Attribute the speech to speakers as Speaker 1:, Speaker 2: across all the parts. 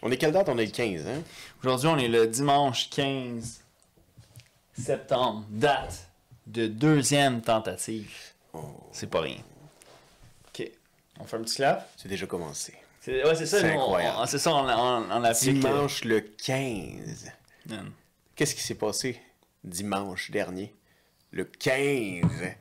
Speaker 1: On est quelle date? On est le 15, hein?
Speaker 2: Aujourd'hui, on est le dimanche 15 septembre, date de deuxième tentative. C'est pas rien. OK. On fait un petit clap?
Speaker 1: C'est déjà commencé.
Speaker 2: Ouais, c'est ça.
Speaker 1: C'est
Speaker 2: nous,
Speaker 1: incroyable.
Speaker 2: c'est ça, on applique.
Speaker 1: Dimanche le 15.
Speaker 2: Man.
Speaker 1: Qu'est-ce qui s'est passé dimanche dernier? Le 15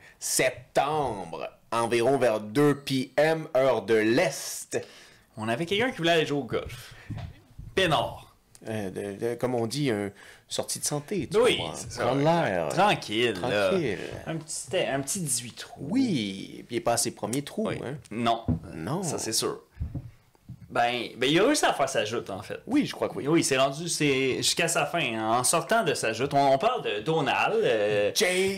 Speaker 1: septembre, environ vers 2 p.m., heure de l'Est.
Speaker 2: On avait quelqu'un qui voulait aller jouer au golf. Pénard.
Speaker 1: Comme on dit, sortie de santé. Tu
Speaker 2: Oui,
Speaker 1: comprends?
Speaker 2: c'est ça.
Speaker 1: Prendre l'air.
Speaker 2: Tranquille, là.
Speaker 1: Tranquille.
Speaker 2: Un petit 18 trous.
Speaker 1: Oui, puis il est pas à ses premiers trous.
Speaker 2: Oui.
Speaker 1: Hein?
Speaker 2: Non.
Speaker 1: Non.
Speaker 2: Ça, c'est sûr. Ben, il a réussi à faire sa joute, en fait.
Speaker 1: Oui, je crois que oui.
Speaker 2: Oui, c'est rendu jusqu'à sa fin. Hein. En sortant de sa joute, on parle de Donald.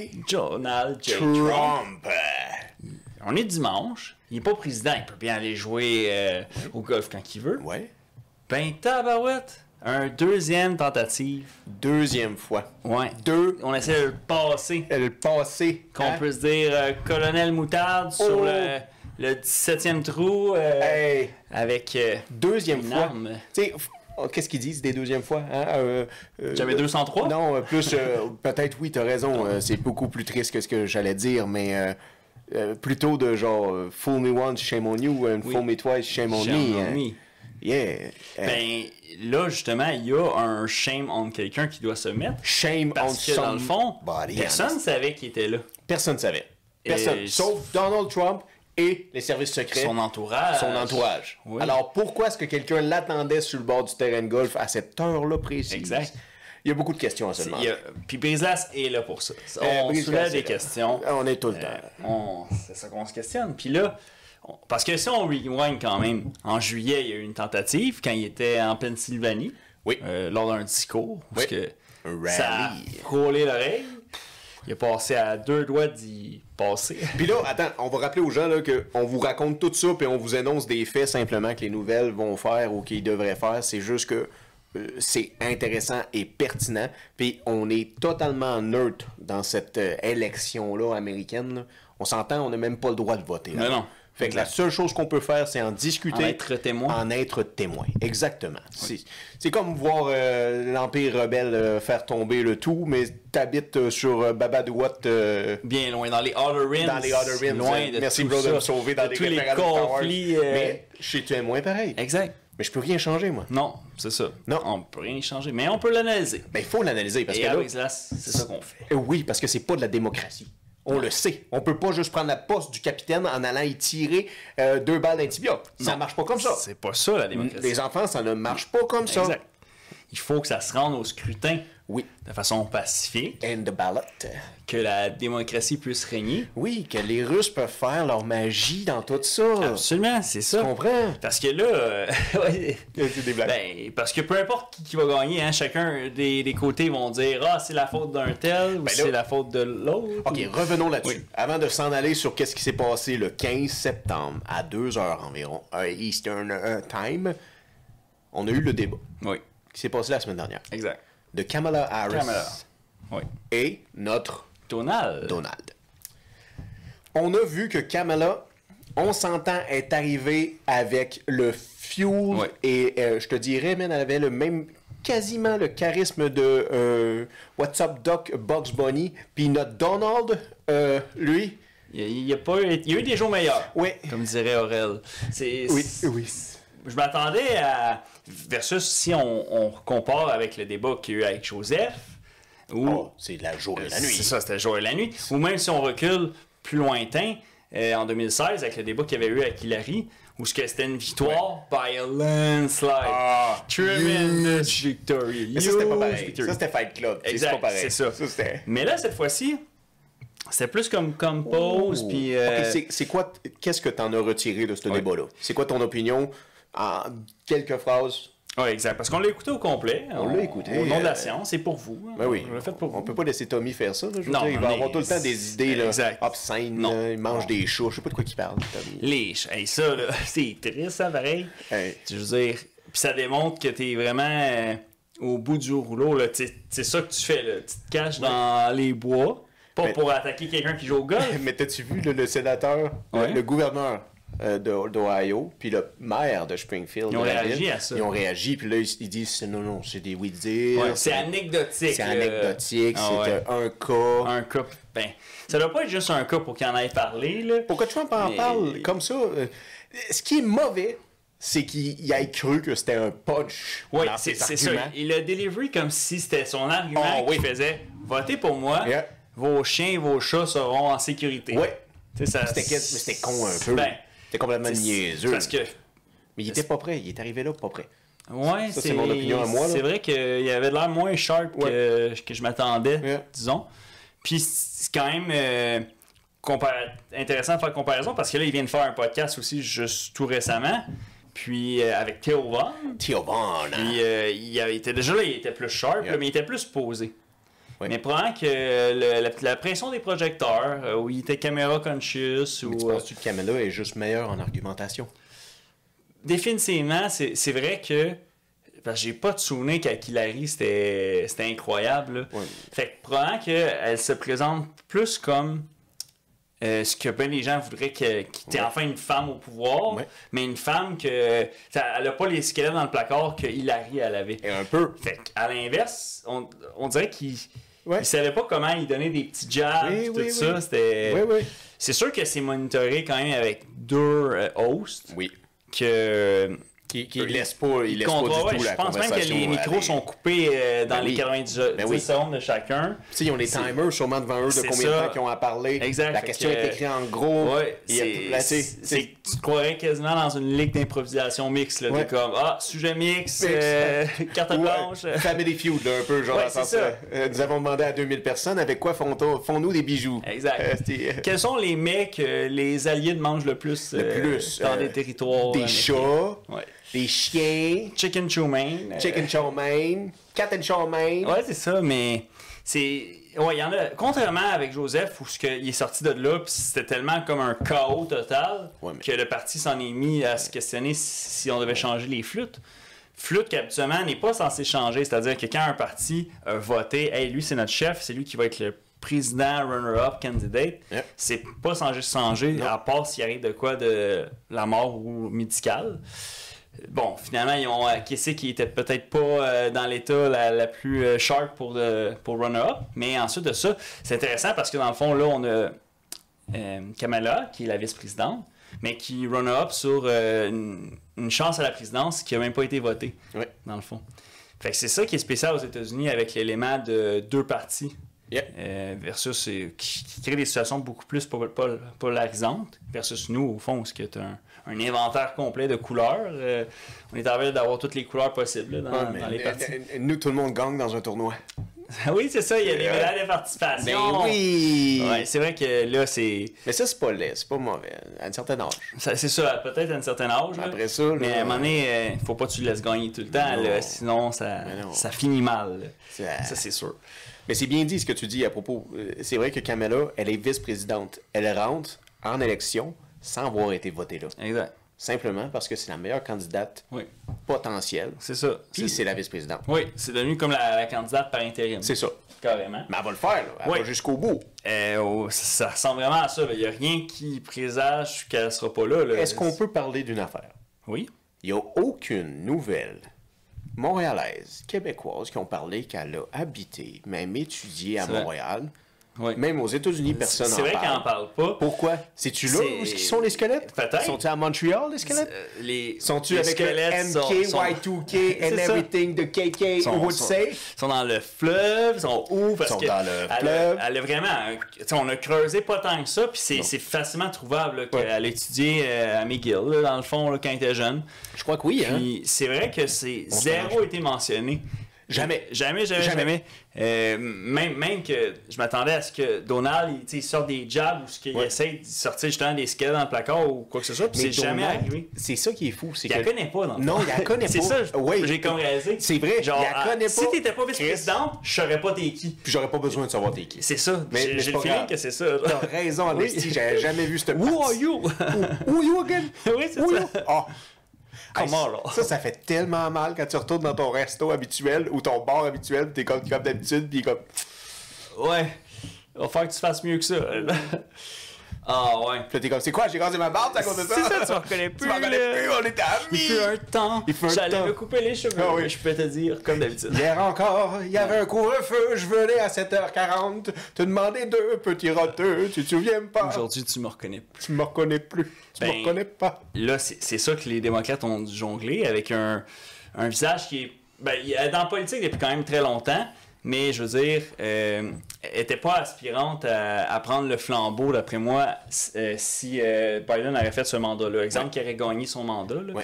Speaker 2: Donald J. Trump.
Speaker 1: Trump.
Speaker 2: On est dimanche. Il n'est pas président. Il peut bien aller jouer au golf quand il veut.
Speaker 1: Ouais.
Speaker 2: Ben, tabarouette. Un deuxième tentative.
Speaker 1: Deuxième fois.
Speaker 2: Ouais.
Speaker 1: On
Speaker 2: On essaie de le passer.
Speaker 1: le passé.
Speaker 2: Qu'on
Speaker 1: hein?
Speaker 2: peut se dire Colonel Moutarde sur le 17e trou
Speaker 1: Hey.
Speaker 2: avec
Speaker 1: Deuxième
Speaker 2: une
Speaker 1: fois.
Speaker 2: arme.
Speaker 1: Tu sais, qu'est-ce qu'ils disent des deuxièmes fois? Hein?
Speaker 2: J'avais 203?
Speaker 1: Non, plus, peut-être oui, t'as raison. C'est beaucoup plus triste que ce que j'allais dire, mais plutôt de genre fool me once, shame on you, and
Speaker 2: Oui.
Speaker 1: fool me twice, shame on me. hein. Yeah.
Speaker 2: Ben, là, justement, il y a un shame on quelqu'un qui doit se mettre.
Speaker 1: Shame on
Speaker 2: Parce que, dans le fond,
Speaker 1: somebody.
Speaker 2: personne ne savait qu'il était là.
Speaker 1: Personne ne savait. Personne.
Speaker 2: Et-
Speaker 1: Sauf Donald Trump et les services secrets.
Speaker 2: Son entourage.
Speaker 1: Son entourage.
Speaker 2: Oui.
Speaker 1: Alors, pourquoi est-ce que quelqu'un l'attendait sur le bord du terrain de golf à cette heure-là précise?
Speaker 2: Exact.
Speaker 1: Il y a beaucoup de questions à se demander.
Speaker 2: Puis Brislas est là pour ça. On
Speaker 1: Brislas
Speaker 2: soulève
Speaker 1: est
Speaker 2: des
Speaker 1: là.
Speaker 2: questions.
Speaker 1: On est tout le temps.
Speaker 2: C'est ça qu'on se questionne. Puis là, parce que si on rewind quand même, en juillet, il y a eu une tentative quand il était en Pennsylvanie.
Speaker 1: Oui.
Speaker 2: Lors d'un discours. Parce
Speaker 1: Oui.
Speaker 2: que
Speaker 1: Un
Speaker 2: ça a
Speaker 1: rallye.
Speaker 2: frôlé l'oreille. Il a passé à 2 doigts d'y passer.
Speaker 1: Puis là, attends, on va rappeler aux gens là, qu'on vous raconte tout ça, puis on vous énonce des faits simplement que les nouvelles vont faire ou qu'ils devraient faire. C'est juste que c'est intéressant et pertinent. Puis on est totalement neutre dans cette élection-là américaine. Là. On s'entend, on n'a même pas le droit de voter. là.
Speaker 2: Mais non.
Speaker 1: Fait que la seule chose qu'on peut faire, c'est en discuter.
Speaker 2: En être témoin.
Speaker 1: En être témoin, exactement. C'est comme voir l'Empire rebelle faire tomber le tout, mais t'habites sur Babadouat.
Speaker 2: Bien loin, dans les Outer Rims.
Speaker 1: Dans les Outer Rims.
Speaker 2: Loin de
Speaker 1: Merci,
Speaker 2: tout
Speaker 1: bro, de
Speaker 2: ça,
Speaker 1: me sauver dans
Speaker 2: de
Speaker 1: les
Speaker 2: tous les
Speaker 1: référendums Star Wars.
Speaker 2: conflits.
Speaker 1: Mais je suis témoin pareil.
Speaker 2: Exact.
Speaker 1: Mais je peux rien changer, moi.
Speaker 2: Non, c'est ça.
Speaker 1: Non.
Speaker 2: On peut rien y changer, mais on peut l'analyser.
Speaker 1: Ben, il faut l'analyser parce
Speaker 2: Et
Speaker 1: que là,
Speaker 2: avec Brislas, c'est ça qu'on fait.
Speaker 1: oui, parce que c'est pas de la démocratie. On le sait. On peut pas juste prendre la poste du capitaine en allant y tirer 2 balles d'antibiotiques. Ça
Speaker 2: Non.
Speaker 1: marche pas comme ça.
Speaker 2: C'est pas ça, la démocratie.
Speaker 1: Les enfants, ça ne marche pas comme ça.
Speaker 2: Exact. Il faut que ça se rende au scrutin
Speaker 1: Oui.
Speaker 2: de façon pacifique,
Speaker 1: And the ballot.
Speaker 2: que la démocratie puisse régner.
Speaker 1: Oui, que les Russes peuvent faire leur magie dans tout ça.
Speaker 2: Absolument, c'est ça.
Speaker 1: Tu comprends?
Speaker 2: Parce que là, ouais,
Speaker 1: C'est des blagues.
Speaker 2: ben, parce que peu importe qui va gagner, hein, chacun des côtés vont dire « Ah, c'est la faute d'un tel » ou
Speaker 1: Ben là-
Speaker 2: c'est la faute de l'autre.
Speaker 1: OK, revenons là-dessus.
Speaker 2: Oui.
Speaker 1: Avant de s'en aller sur qu'est-ce qui s'est passé le 15 septembre à 2 heures environ, Eastern Time, on a eu le débat
Speaker 2: Oui,
Speaker 1: qui s'est passé la semaine dernière
Speaker 2: exact.
Speaker 1: de Kamala Harris
Speaker 2: Kamala. Oui.
Speaker 1: et notre
Speaker 2: Donald.
Speaker 1: Donald. On a vu que Kamala, on s'entend, est arrivée avec le fuel
Speaker 2: Ouais.
Speaker 1: et je te dirais, man, elle avait le même, quasiment le charisme de What's Up Doc Bugs Bunny, puis notre Donald, lui,
Speaker 2: Il y a eu des jours meilleurs,
Speaker 1: oui,
Speaker 2: comme dirait Aurel.
Speaker 1: oui.
Speaker 2: Je m'attendais à... Versus si on compare avec le débat qu'il y a eu avec Joseph, ou...
Speaker 1: Oh, c'est la jour et la nuit.
Speaker 2: C'est ça, c'était le jour et la nuit. Ou même si on recule plus lointain, en 2016, avec le débat qu'il y avait eu avec Hillary, où c'était une victoire by a landslide. Tremendous victory.
Speaker 1: Mais ça, c'était pas
Speaker 2: Huge
Speaker 1: pareil.
Speaker 2: victory.
Speaker 1: Ça, c'était Fight Club.
Speaker 2: Exact,
Speaker 1: c'est pas pareil.
Speaker 2: c'est ça.
Speaker 1: c'était...
Speaker 2: Mais là, cette fois-ci, c'était plus comme pause, puis...
Speaker 1: Ok, c'est quoi, qu'est-ce que t'en as retiré de ce débat-là? C'est quoi ton opinion en quelques phrases?
Speaker 2: Oui, exact. Parce qu'on l'a écouté au complet.
Speaker 1: On l'a écouté,
Speaker 2: Au nom de la science, c'est pour vous.
Speaker 1: Ben oui.
Speaker 2: On l'a fait pour
Speaker 1: On
Speaker 2: vous.
Speaker 1: peut pas laisser Tommy faire ça. Là, je veux
Speaker 2: Non,
Speaker 1: dire, il va
Speaker 2: mais
Speaker 1: avoir tout le temps des idées là,
Speaker 2: exact.
Speaker 1: obscènes.
Speaker 2: Non.
Speaker 1: Là, il mange des chats. Je sais pas de quoi il parle, Tommy.
Speaker 2: Hey, ça, là, c'est triste, ça, pareil.
Speaker 1: Hey.
Speaker 2: Je veux dire, puis ça démontre que t'es vraiment au bout du rouleau, là. C'est ça que tu fais, là. Tu te caches dans les bois, pas
Speaker 1: Mais-
Speaker 2: pour attaquer quelqu'un qui joue au golf.
Speaker 1: Mais t'as-tu vu le sénateur,
Speaker 2: Ouais.
Speaker 1: le gouverneur d'Ohio, puis le maire de Springfield.
Speaker 2: Ils ont réagi à ça.
Speaker 1: Ils ont réagi, puis là, ils disent non, c'est des oui-dire.
Speaker 2: Ouais, c'est anecdotique.
Speaker 1: C'est anecdotique, c'est un cas.
Speaker 2: Un cas. Ben, ça doit pas être juste un cas pour qu'il en ait parlé, là.
Speaker 1: Pourquoi Trump en parle comme ça? Ce qui est mauvais, c'est qu'il ait cru que c'était un punch.
Speaker 2: Oui, c'est ça. Il a délivré comme si c'était son argument qui faisait « Votez pour moi, vos chiens et vos chats seront en sécurité. »
Speaker 1: Oui.
Speaker 2: Ça,
Speaker 1: c'était con un peu.
Speaker 2: Ben,
Speaker 1: c'était complètement niaiseux.
Speaker 2: Parce que...
Speaker 1: Mais il était pas prêt. Il est arrivé là pas prêt.
Speaker 2: Ouais,
Speaker 1: c'est mon opinion à moi.
Speaker 2: C'est vrai qu'il avait l'air moins sharp que je m'attendais, disons. Puis c'est quand même intéressant de faire comparaison parce que là, il vient de faire un podcast aussi juste tout récemment. Puis avec Theo Von.
Speaker 1: Theo Von.
Speaker 2: Puis il était déjà là, il était plus sharp, là, mais il était plus posé.
Speaker 1: Oui.
Speaker 2: Mais probablement que la pression des projecteurs, où il était caméra conscious.
Speaker 1: Mais tu penses-tu que Kamala est juste meilleure en argumentation?
Speaker 2: Définitivement, c'est vrai que. Parce que j'ai pas de souvenir qu'avec Hillary, c'était incroyable.
Speaker 1: Ouais.
Speaker 2: Fait que probablement qu'elle se présente plus comme ce que ben les gens voudraient qu'il y ait enfin une femme au pouvoir, mais une femme que. Elle a pas les squelettes dans le placard que Hillary elle avait.
Speaker 1: Et un peu.
Speaker 2: Fait qu'à l'inverse, on dirait qu'il savait pas comment il donnait des petits jabs, tout ça. C'était. C'est sûr que c'est monitoré quand même avec deux hosts.
Speaker 1: Oui.
Speaker 2: Qui
Speaker 1: laisse pas du tout la conversation.
Speaker 2: Je pense même que les micros sont coupés dans les 90 secondes de chacun.
Speaker 1: Ils ont des timers sûrement devant eux de combien de temps qu'ils ont à parler.
Speaker 2: Exact.
Speaker 1: La question est écrite en gros.
Speaker 2: Tu te croirais quasiment dans une ligue d'improvisation mixte. Là, comme, sujet mix, carte blanche.
Speaker 1: Family Feud, là, un peu. Genre, nous avons demandé à 2000 personnes avec quoi font-nous des bijoux.
Speaker 2: Exact. Quels sont les mets que les alliés mangent le plus dans des territoires?
Speaker 1: Des chats. Des chiens.
Speaker 2: Chicken chow mein.
Speaker 1: Chicken chow mein. Cat and chow mein.
Speaker 2: Ouais, c'est ça, mais c'est... Ouais, il y en a... Contrairement avec Joseph, où il est sorti de là, puis c'était tellement comme un chaos total que le parti s'en est mis à se questionner si on devait changer les flûtes. Flûte qui, habituellement, n'est pas censé changer. C'est-à-dire que quand un parti a voté, hey, lui, c'est notre chef, c'est lui qui va être le président, runner-up, candidate, c'est pas censé changer, à part s'il arrive de quoi de la mort ou médicale. Bon, finalement, ils ont acquiescé qui était peut-être pas dans l'état la plus sharp pour runner-up. Mais ensuite de ça, c'est intéressant parce que dans le fond, là, on a Kamala, qui est la vice-présidente, mais qui runner-up sur une chance à la présidence qui n'a même pas été votée, dans le fond. Fait que c'est ça qui est spécial aux États-Unis avec l'élément de deux partis. Versus qui crée des situations beaucoup plus polarisantes versus nous, au fond, parce que tu as un inventaire complet de couleurs. On est en train d'avoir toutes les couleurs possibles là, dans les parties.
Speaker 1: Nous, tout le monde gagne dans un tournoi.
Speaker 2: Oui, c'est ça, il y a des médailles de participation.
Speaker 1: Ben oui!
Speaker 2: Ouais, c'est vrai que là, c'est...
Speaker 1: Mais ça, c'est pas laid, c'est pas mauvais, à un certain âge.
Speaker 2: C'est ça, peut-être à un certain âge.
Speaker 1: Après ça, là,
Speaker 2: mais à un moment donné, faut pas que tu le laisses gagner tout le temps, là, sinon ça finit mal. Ça, c'est sûr.
Speaker 1: Mais c'est bien dit ce que tu dis à propos. C'est vrai que Kamala, elle est vice-présidente. Elle rentre en élection sans avoir été votée là.
Speaker 2: Exact.
Speaker 1: Simplement parce que c'est la meilleure candidate potentielle.
Speaker 2: C'est ça.
Speaker 1: Puis c'est la vice-présidente.
Speaker 2: Oui, c'est devenu comme la candidate par intérim.
Speaker 1: C'est ça.
Speaker 2: Carrément.
Speaker 1: Mais elle va le faire, là. Elle va jusqu'au bout.
Speaker 2: Ça ressemble vraiment à ça. Il n'y a rien qui présage qu'elle ne sera pas là.
Speaker 1: Est-ce qu'on peut parler d'une affaire?
Speaker 2: Oui.
Speaker 1: Il n'y a aucune nouvelle montréalaises, québécoises qui ont parlé qu'elle a habité, même étudié à Montréal.
Speaker 2: Oui.
Speaker 1: Même aux États-Unis, personne n'en parle.
Speaker 2: C'est vrai qu'elle n'en parle pas.
Speaker 1: Pourquoi? C'est-tu là où ils sont les squelettes?
Speaker 2: Peut-être.
Speaker 1: Sont-ils à Montréal, les squelettes? Sont-tu avec le MK, Y2K and everything de KK would say?
Speaker 2: Ils sont dans le fleuve, ils sont où? Parce que
Speaker 1: dans le fleuve.
Speaker 2: Elle a vraiment... on a creusé pas tant que ça, puis c'est facilement trouvable qu'elle a étudié à McGill, là, dans le fond, là, quand elle était jeune.
Speaker 1: Je crois que oui,
Speaker 2: puis c'est vrai que c'est zéro été mentionné.
Speaker 1: Jamais.
Speaker 2: Même que je m'attendais à ce que Donald il sorte des jabs ou qu'il essaie de sortir justement des squelettes dans le placard ou quoi que ce soit, puis c'est jamais arrivé.
Speaker 1: C'est ça qui est fou.
Speaker 2: Il la connaît pas, dans le fond.
Speaker 1: Non, il la connaît pas.
Speaker 2: C'est ça, j'ai comme réalisé.
Speaker 1: C'est vrai,
Speaker 2: genre,
Speaker 1: il la connaît pas.
Speaker 2: Si t'étais pas vice-présidente, je saurais pas t'es qui.
Speaker 1: Puis j'aurais pas besoin de savoir t'es qui.
Speaker 2: C'est ça, j'ai le feeling que c'est ça.
Speaker 1: T'as raison, Alexis, j'avais jamais vu cette
Speaker 2: Who are you?
Speaker 1: Who are you again?
Speaker 2: Oui, c'est ça.
Speaker 1: Comment, là? Ça fait tellement mal quand tu retournes dans ton resto habituel ou ton bar habituel, t'es comme d'habitude, pis comme...
Speaker 2: Ouais, il va falloir que tu fasses mieux que ça. Ah ouais.
Speaker 1: Puis là, t'es comme, c'est quoi, j'ai rasé ma barbe à cause de ça?
Speaker 2: C'est ça, tu me reconnais plus.
Speaker 1: Tu me reconnais plus, on était amis.
Speaker 2: Il fut un temps. J'allais me couper les cheveux.
Speaker 1: Ah oui.
Speaker 2: Je peux te dire, comme d'habitude.
Speaker 1: Hier encore, il y avait un couvre-feu, je venais à 7h40, te demander 2 petits roteux, tu te souviens pas?
Speaker 2: Aujourd'hui, tu me reconnais plus.
Speaker 1: Tu me reconnais plus, tu me reconnais pas.
Speaker 2: Là, c'est ça que les démocrates ont jonglé avec un visage qui est... Ben, il est dans la politique depuis quand même très longtemps, mais je veux dire, était pas aspirante à prendre le flambeau, d'après moi, si Biden avait fait ce mandat-là. Exemple, qui aurait gagné son mandat, là,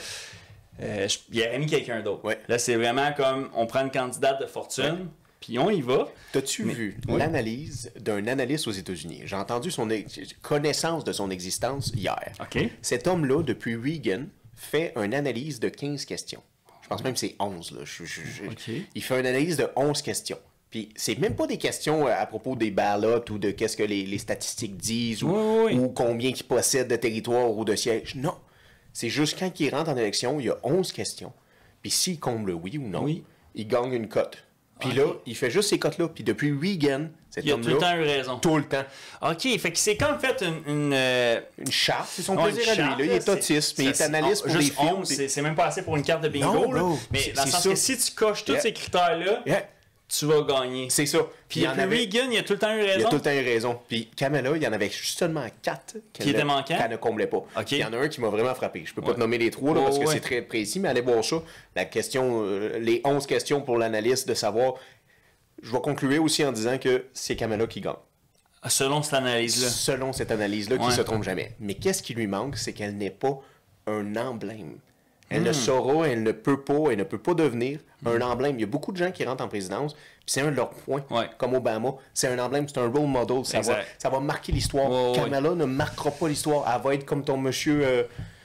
Speaker 2: il aurait mis quelqu'un d'autre.
Speaker 1: Ouais.
Speaker 2: Là, c'est vraiment comme, on prend une candidate de fortune, puis on y va.
Speaker 1: T'as-tu vu l'analyse d'un analyste aux États-Unis? J'ai entendu son connaissance de son existence hier.
Speaker 2: OK.
Speaker 1: Cet homme-là, depuis Reagan, fait une analyse de 15 questions. Je pense même que c'est 11. Là.
Speaker 2: OK.
Speaker 1: Il fait une analyse de 11 questions. Puis c'est même pas des questions à propos des ballots ou de qu'est-ce que les statistiques disent ou combien ils possèdent de territoires ou de sièges. Non. C'est juste quand il rentre en élection, il y a 11 questions. Puis s'il comble le oui ou non, il gagne une cote. Puis là, il fait juste ces cotes-là. Puis depuis Reagan, cet homme-là...
Speaker 2: Il a tout le temps eu raison.
Speaker 1: Tout le temps.
Speaker 2: OK, fait qu'il s'est comme fait une
Speaker 1: charte, c'est son plaisir à lui. Là, il est autiste, mais il est analyste pour
Speaker 2: juste
Speaker 1: des films.
Speaker 2: 11, c'est même pas assez pour une carte de bingo.
Speaker 1: Non,
Speaker 2: là.
Speaker 1: bro,
Speaker 2: Mais dans le sens que si tu coches tous ces critères-là, tu vas gagner.
Speaker 1: C'est ça.
Speaker 2: Puis Reagan, il a tout le temps eu raison.
Speaker 1: Il a tout le temps eu raison. Puis Kamala, il y en avait seulement 4
Speaker 2: qui étaient manquants.
Speaker 1: Qu'elle ne comblait pas.
Speaker 2: Okay.
Speaker 1: Il y en a un qui m'a vraiment frappé. Je peux pas te nommer les 3 là, parce que c'est très précis, mais allez voir ça. La question, les 11 questions pour l'analyste de savoir... Je vais conclure aussi en disant que c'est Kamala qui gagne.
Speaker 2: Selon cette analyse-là.
Speaker 1: Selon cette analyse-là, qui ne se trompe jamais. Mais qu'est-ce qui lui manque, c'est qu'elle n'est pas un emblème. Elle ne saura, elle ne peut pas devenir un emblème. Il y a beaucoup de gens qui rentrent en présidence, puis c'est un de leurs points, comme Obama. C'est un emblème, c'est un role model. Ça va marquer l'histoire. Kamala ne marquera pas l'histoire. Elle va être comme ton monsieur...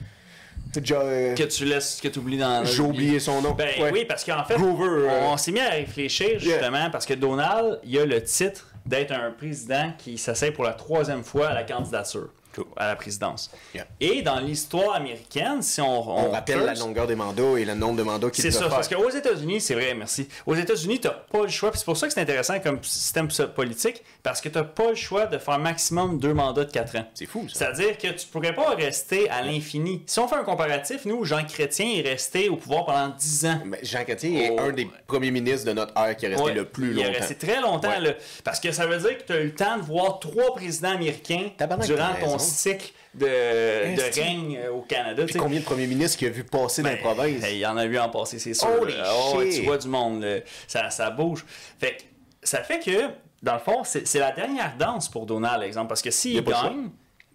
Speaker 2: que tu oublies dans...
Speaker 1: J'ai oublié son nom.
Speaker 2: Ben, oui, parce qu'en fait, on s'est mis à réfléchir justement, parce que Donald, il a le titre d'être un président qui s'essaie pour la 3e fois à la candidature. À la présidence. Et dans l'histoire américaine, si on
Speaker 1: rappelle la longueur des mandats et le nombre de mandats qu'il doit faire.
Speaker 2: C'est ça, parce qu'aux États-Unis, c'est vrai, merci. Aux États-Unis, tu n'as pas le choix, puis c'est pour ça que c'est intéressant comme système politique, parce que tu n'as pas le choix de faire maximum 2 mandats de 4 ans.
Speaker 1: C'est fou, ça.
Speaker 2: C'est-à-dire que tu ne pourrais pas rester à l'infini. Si on fait un comparatif, nous, Jean Chrétien est resté au pouvoir pendant 10 ans.
Speaker 1: Mais Jean Chrétien est un des premiers ministres de notre ère qui est resté le plus longtemps.
Speaker 2: Il est resté très longtemps, là, parce que ça veut dire que tu as eu le temps de voir 3 présidents américains durant ton cycle de règne au Canada.
Speaker 1: Puis combien de premiers ministres qu'il a vu passer dans la province?
Speaker 2: Il y en a vu en passer, c'est sûr. Tu vois du monde, ça bouge. Fait que, ça fait que, dans le fond, c'est la dernière danse pour Donald, exemple, parce que s'il gagne,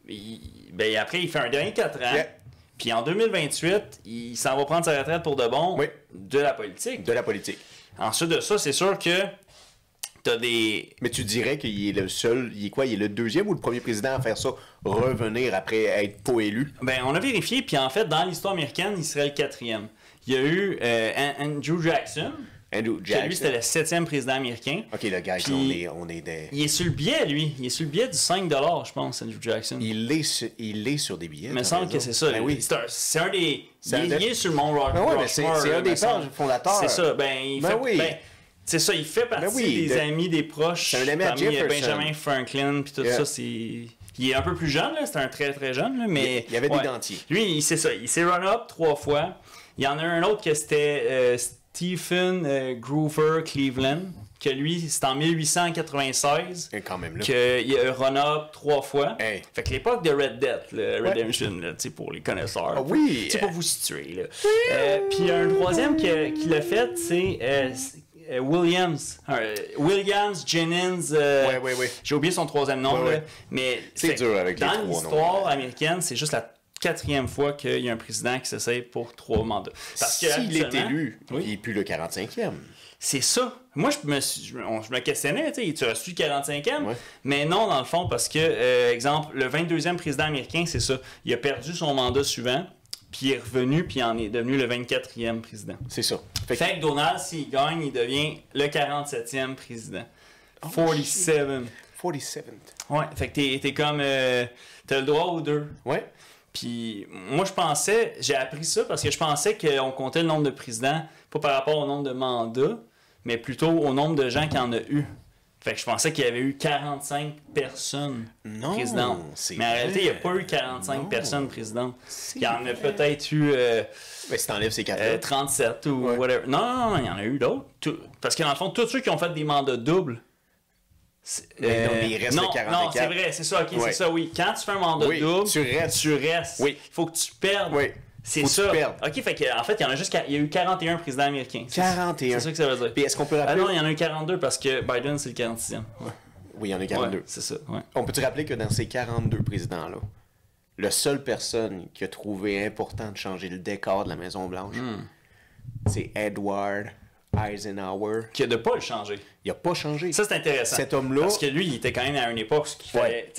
Speaker 2: après il fait un dernier 4 ans, puis en 2028, il s'en va prendre sa retraite pour de bon de la politique.
Speaker 1: De la politique.
Speaker 2: Ensuite de ça, c'est sûr que t'as des...
Speaker 1: Mais tu dirais qu'il est le seul, il est le 2e ou le premier président à faire ça, revenir après être pas élu?
Speaker 2: Ben, on a vérifié, puis en fait, dans l'histoire américaine, il serait le 4e. Il y a eu Andrew Jackson. Que lui, c'était le 7e président américain.
Speaker 1: OK, le gars, on est des...
Speaker 2: Il est sur le billet, lui. Il est sur le billet du 5$, je pense, Andrew Jackson.
Speaker 1: Il est sur des billets.
Speaker 2: Il me semble que c'est ça.
Speaker 1: Ben oui.
Speaker 2: C'est un des... Il est sur le Mont Rushmore.
Speaker 1: Ben oui, c'est un des pages fondateurs.
Speaker 2: C'est ça. C'est ça, il fait partie des amis, des proches.
Speaker 1: C'est un ami à
Speaker 2: Jefferson. Benjamin Franklin, puis tout ça, c'est... Il est un peu plus jeune, là. C'est un très, très jeune, là, mais...
Speaker 1: Il y avait des dentiers.
Speaker 2: Lui, c'est ça. Il s'est run-up 3 fois. Il y en a un autre que c'était Stephen Grover Cleveland, que lui, c'est en 1896
Speaker 1: quand même, là.
Speaker 2: qu'il a run-up 3 fois.
Speaker 1: Hey.
Speaker 2: Fait que l'époque de Red Dead, Redemption, là, pour les connaisseurs.
Speaker 1: Ah oui!
Speaker 2: Pour vous situer. Là. Puis un troisième qui l'a fait, c'est Williams Jennings. J'ai oublié son 3e nom. Là, mais
Speaker 1: c'est dur avec les 3 noms.
Speaker 2: Dans l'histoire américaine, c'est juste la 4e fois qu'il y a un président qui s'essaye pour 3 mandats. Parce que
Speaker 1: s'il est élu, il n'est plus le 45e.
Speaker 2: C'est ça. Moi, je me questionnais, tu as su le 45e? Ouais. Mais non, dans le fond, parce que, exemple, le 22e président américain, c'est ça. Il a perdu son mandat suivant, puis il est revenu, puis il en est devenu le 24e président.
Speaker 1: C'est ça.
Speaker 2: Fait que Donald, s'il gagne, il devient le 47e président. 47.
Speaker 1: 47.
Speaker 2: Ouais, fait que t'es comme... t'as le droit aux 2.
Speaker 1: Ouais.
Speaker 2: Puis moi, j'ai appris ça parce que je pensais qu'on comptait le nombre de présidents, pas par rapport au nombre de mandats, mais plutôt au nombre de gens qu'il y en a eu. Fait que je pensais qu'il y avait eu 45 personnes présidentes. Mais en réalité, il n'y a pas eu 45 personnes présidentes. Il y en a peut-être eu
Speaker 1: si t'enlèves ces 4
Speaker 2: 37 ou whatever. Non, il y en a eu d'autres. Parce que dans le fond, tous ceux qui ont fait des mandats doubles.
Speaker 1: il reste le 44.
Speaker 2: Non, c'est vrai, c'est ça, c'est ça, oui. Quand tu fais un mandat double, tu restes.
Speaker 1: Oui.
Speaker 2: Il faut que tu perdes.
Speaker 1: Oui.
Speaker 2: C'est ça. OK, fait que, en fait, il y en a il y a eu 41 présidents américains.
Speaker 1: 41.
Speaker 2: C'est ça que ça veut dire.
Speaker 1: Puis est-ce qu'on peut rappeler...
Speaker 2: Ah non, il y en a eu 42 parce que Biden, c'est le 46e. Ouais.
Speaker 1: Oui, il y en a 42.
Speaker 2: Ouais, c'est ça, ouais.
Speaker 1: On peut-tu rappeler que dans ces 42 présidents-là, la seule personne qui a trouvé important de changer le décor de la Maison-Blanche, c'est Edward Eisenhower.
Speaker 2: Qui a de pas le changer.
Speaker 1: Il n'a pas changé.
Speaker 2: Ça, c'est intéressant.
Speaker 1: Cet homme-là...
Speaker 2: Parce que lui, il était quand même à une époque où il fallait...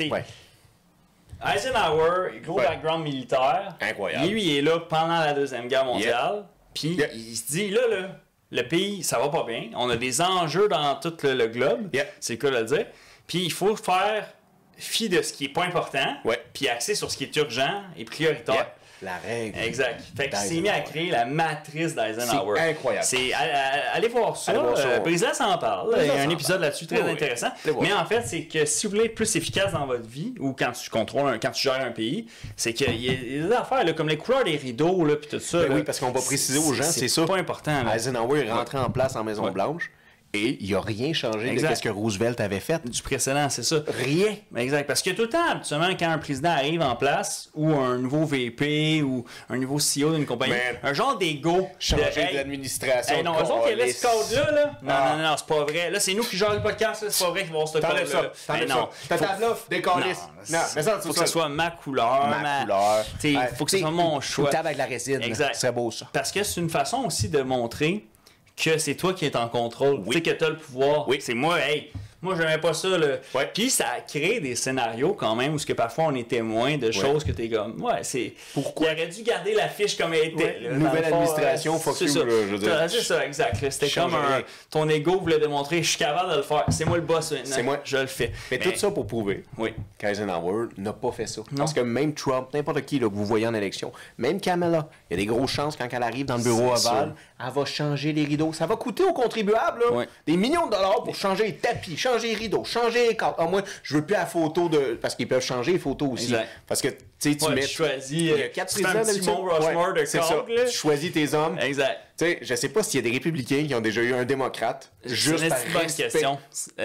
Speaker 2: Eisenhower, gros background militaire.
Speaker 1: Incroyable.
Speaker 2: Lui, il est là pendant la Deuxième Guerre mondiale. Puis il se dit, là, le pays, ça va pas bien. On a des enjeux dans tout le globe. C'est le cas de le dire. Puis il faut faire fi de ce qui est pas important. Puis axer sur ce qui est urgent et prioritaire.
Speaker 1: La règle.
Speaker 2: Exact. Fait qu'il s'est mis à créer la matrice d'Eisenhower.
Speaker 1: C'est incroyable.
Speaker 2: Allez voir ça. Brisas s'en parle. Il y a un épisode là-dessus très intéressant. Mais en fait, c'est que si vous voulez être plus efficace dans votre vie ou quand tu contrôles, quand tu gères un pays, c'est qu'il y a des affaires là, comme les couleurs des rideaux puis tout ça.
Speaker 1: Oui, parce qu'on va préciser aux gens, c'est ça.
Speaker 2: C'est pas important. Là.
Speaker 1: Eisenhower est rentré en place en Maison-Blanche. Et il n'a rien changé de ce que Roosevelt avait fait.
Speaker 2: Du précédent, c'est ça.
Speaker 1: Rien.
Speaker 2: Exact. Parce que tout le temps, habituellement, quand un président arrive en place, ou un nouveau VP, ou un nouveau CEO d'une compagnie, un genre d'ego.
Speaker 1: Changer de l'administration.
Speaker 2: Non, eux autres, il y avait ce code-là. Non, c'est pas vrai. Là, c'est nous qui gérons le podcast. C'est pas vrai qu'ils vont se
Speaker 1: T'enlèves ça. Ta table là, décalisse. Non, mais ça,
Speaker 2: faut que ce soit ma couleur.
Speaker 1: Ma couleur.
Speaker 2: Il faut que ce soit mon choix.
Speaker 1: Une table avec la résine.
Speaker 2: Exact.
Speaker 1: Ce serait beau, ça.
Speaker 2: Parce que c'est une façon aussi de montrer que c'est toi qui es en contrôle, tu sais que tu as le pouvoir. C'est moi, moi j'aimais pas ça. Puis ça crée des scénarios quand même où que parfois on est témoin de choses que t'es comme, c'est... Pourquoi? Il aurait dû garder la fiche comme elle était.
Speaker 1: Nouvelle administration, fuck you, je veux dire.
Speaker 2: C'est ça, exact. C'était comme ton ego voulait démontrer, je suis capable de le faire. C'est moi le boss maintenant. C'est moi. Je le fais.
Speaker 1: Mais tout ça pour prouver qu'Eisenhower n'a pas fait ça. Parce que même Trump, n'importe qui que vous voyez en élection, même Kamala, il y a des grosses chances quand elle arrive dans le bureau ovale, elle va changer les rideaux. Ça va coûter aux contribuables des millions de dollars pour changer les tapis, changer les rideaux, changer les cadres. Moi, je veux plus la photo de... Parce qu'ils peuvent changer les photos aussi. Exact. Parce que, tu sais, tu mets...
Speaker 2: choisis...
Speaker 1: Il y a 4 présidents
Speaker 2: d'habitude. Rushmore de cadres.
Speaker 1: Tu choisis tes hommes.
Speaker 2: Exact.
Speaker 1: Tu sais, je sais pas s'il y a des républicains qui ont déjà eu un démocrate. Juste par
Speaker 2: bonne question.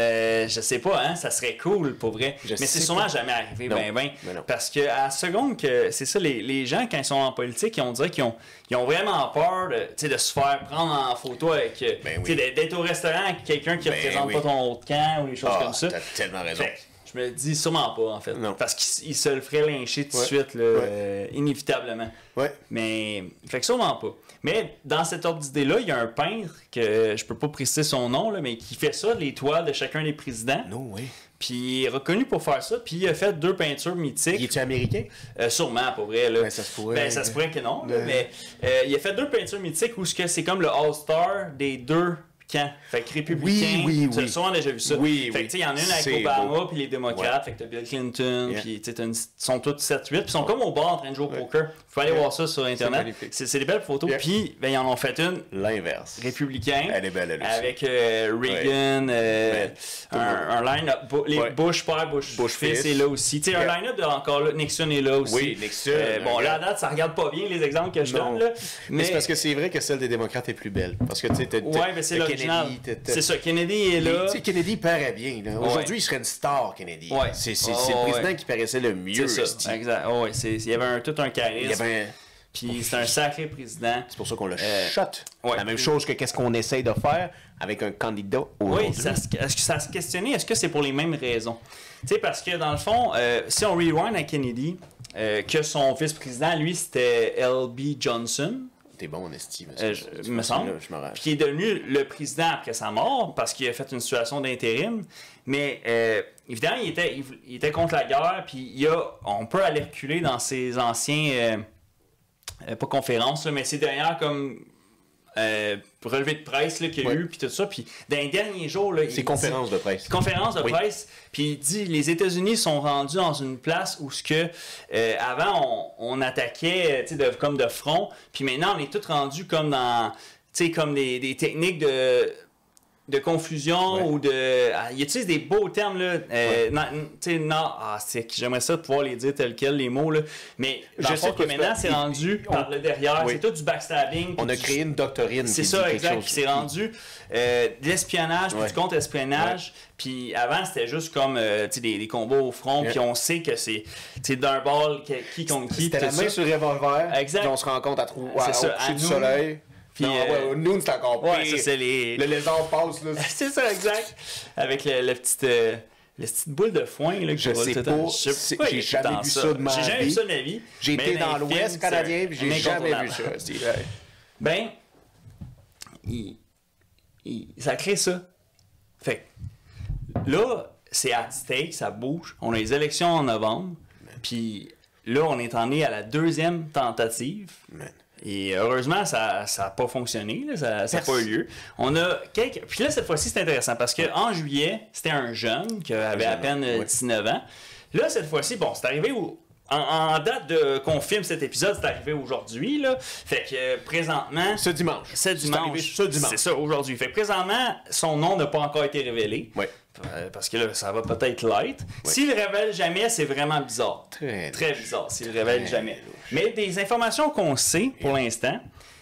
Speaker 2: Je sais pas, hein. Ça serait cool, pour vrai. Mais c'est sûrement jamais arrivé, parce que à la seconde que... C'est ça, les gens, quand ils sont en politique, on dirait qu'ils ont vraiment peur de se faire prendre en photo avec... d'être au restaurant avec quelqu'un qui représente pas ton haut de camp ou des choses comme ça.
Speaker 1: T'as tellement raison.
Speaker 2: Je me dis sûrement pas, en fait. Non. Parce qu'il se le ferait lyncher tout de suite, inévitablement. Mais, fait que sûrement pas. Mais dans cet ordre d'idée-là, il y a un peintre, que je peux pas préciser son nom, là, mais qui fait ça, les toiles de chacun des présidents. Puis il est reconnu pour faire ça, puis il a fait 2 peintures mythiques.
Speaker 1: Il est-tu américain?
Speaker 2: Sûrement, pour vrai. Là.
Speaker 1: Ça se pourrait.
Speaker 2: Ça se pourrait que non, là, mais il a fait 2 peintures mythiques où c'est comme le All-Star des 2 camps. Fait que républicain, tu as souvent déjà vu ça. Fait que tu sais, il y en a une avec Obama puis les démocrates, fait que t'as Bill Clinton, puis tu sais, ils sont tous 7-8, puis ils sont comme au bar en train de jouer au poker. Faut aller voir ça sur Internet. C'est des belles photos. Puis, ils en ont fait une.
Speaker 1: L'inverse.
Speaker 2: Républicain.
Speaker 1: Elle est belle, elle aussi.
Speaker 2: Avec Reagan, un line-up. Les Bush père, Bush fils est là aussi. Tu sais, un line-up encore là. Nixon est là aussi.
Speaker 1: Oui, Nixon.
Speaker 2: Bon, là, à date, ça regarde pas bien les exemples que je donne, là.
Speaker 1: Mais c'est parce que c'est vrai que celle des démocrates est plus belle. Parce que, tu sais,
Speaker 2: mais c'est l'original. C'est ça, Kennedy est là.
Speaker 1: Tu sais, Kennedy paraît bien. Aujourd'hui, il serait une star, Kennedy. C'est le président qui paraissait le mieux.
Speaker 2: C'est ça, exact. Il y avait tout un charisme. Puis c'est un sacré président.
Speaker 1: C'est pour ça qu'on le shot. La même chose que qu'est-ce qu'on essaye de faire avec un candidat aujourd'hui.
Speaker 2: Oui, est-ce que ça se questionnait, est-ce que c'est pour les mêmes raisons? Tu sais, parce que dans le fond, si on rewind à Kennedy, que son vice-président, lui, c'était L.B. Johnson.
Speaker 1: T'es bon en estime.
Speaker 2: Me semble. Puis il est devenu le président après sa mort parce qu'il a fait une situation d'intérim. Mais évidemment, il était contre la guerre. Puis on peut aller reculer dans ses anciens, pas conférences, là, mais ses dernières comme relevés de presse qu'il y a eu, puis tout ça. Puis dans les derniers jours...
Speaker 1: C'est conférences de presse.
Speaker 2: Conférences de presse. Puis il dit, les États-Unis sont rendus dans une place où avant, on attaquait comme de front. Puis maintenant, on est tous rendus comme dans... Tu sais, comme des techniques de confusion ou de... il utilise des beaux termes, là. J'aimerais ça pouvoir les dire tels quels, les mots, là. Mais je sais que maintenant, c'est rendu par le derrière. C'est tout du backstabbing.
Speaker 1: On a créé une doctrine.
Speaker 2: C'est ça, exact. Qui s'est rendu de l'espionnage, puis du contre-espionnage. Puis avant, c'était juste comme des combats au front. Puis on sait que c'est d'un ball qui contre qui.
Speaker 1: C'était la main sur le revolver.
Speaker 2: Exact.
Speaker 1: Puis on se rencontre au coucher du
Speaker 2: Noon.
Speaker 1: soleil. Puis Noon, c'est encore pire.
Speaker 2: Ça, c'est
Speaker 1: le lézard passe. Là.
Speaker 2: C'est ça, exact. Avec la petite boule de foin. Là, que
Speaker 1: je sais pas. J'ai jamais vu ça de ma vie.
Speaker 2: J'ai jamais vu ça de ma vie.
Speaker 1: J'ai été dans l'Ouest canadien puis j'ai jamais vu ça.
Speaker 2: Ben, ça crée ça. Fait que là, c'est at stake, ça bouge. On a les élections en novembre. Puis là, on est en est à la 2e tentative. Et heureusement, ça n'a pas fonctionné, là, ça n'a pas eu lieu. On a quelques... Puis là, cette fois-ci, c'est intéressant parce qu'en juillet, c'était un jeune qui avait à peine 19 ans. Là, cette fois-ci, bon, c'est arrivé en date qu'on filme cet épisode, c'est arrivé aujourd'hui, là. Fait que présentement...
Speaker 1: Ce dimanche.
Speaker 2: C'est ça, aujourd'hui. Fait que présentement, son nom n'a pas encore été révélé.
Speaker 1: Oui.
Speaker 2: Parce que là, ça va peut-être l'être. Oui. S'il le révèle jamais, c'est vraiment bizarre. Très bizarre, s'il le révèle jamais. Mais des informations qu'on sait pour l'instant,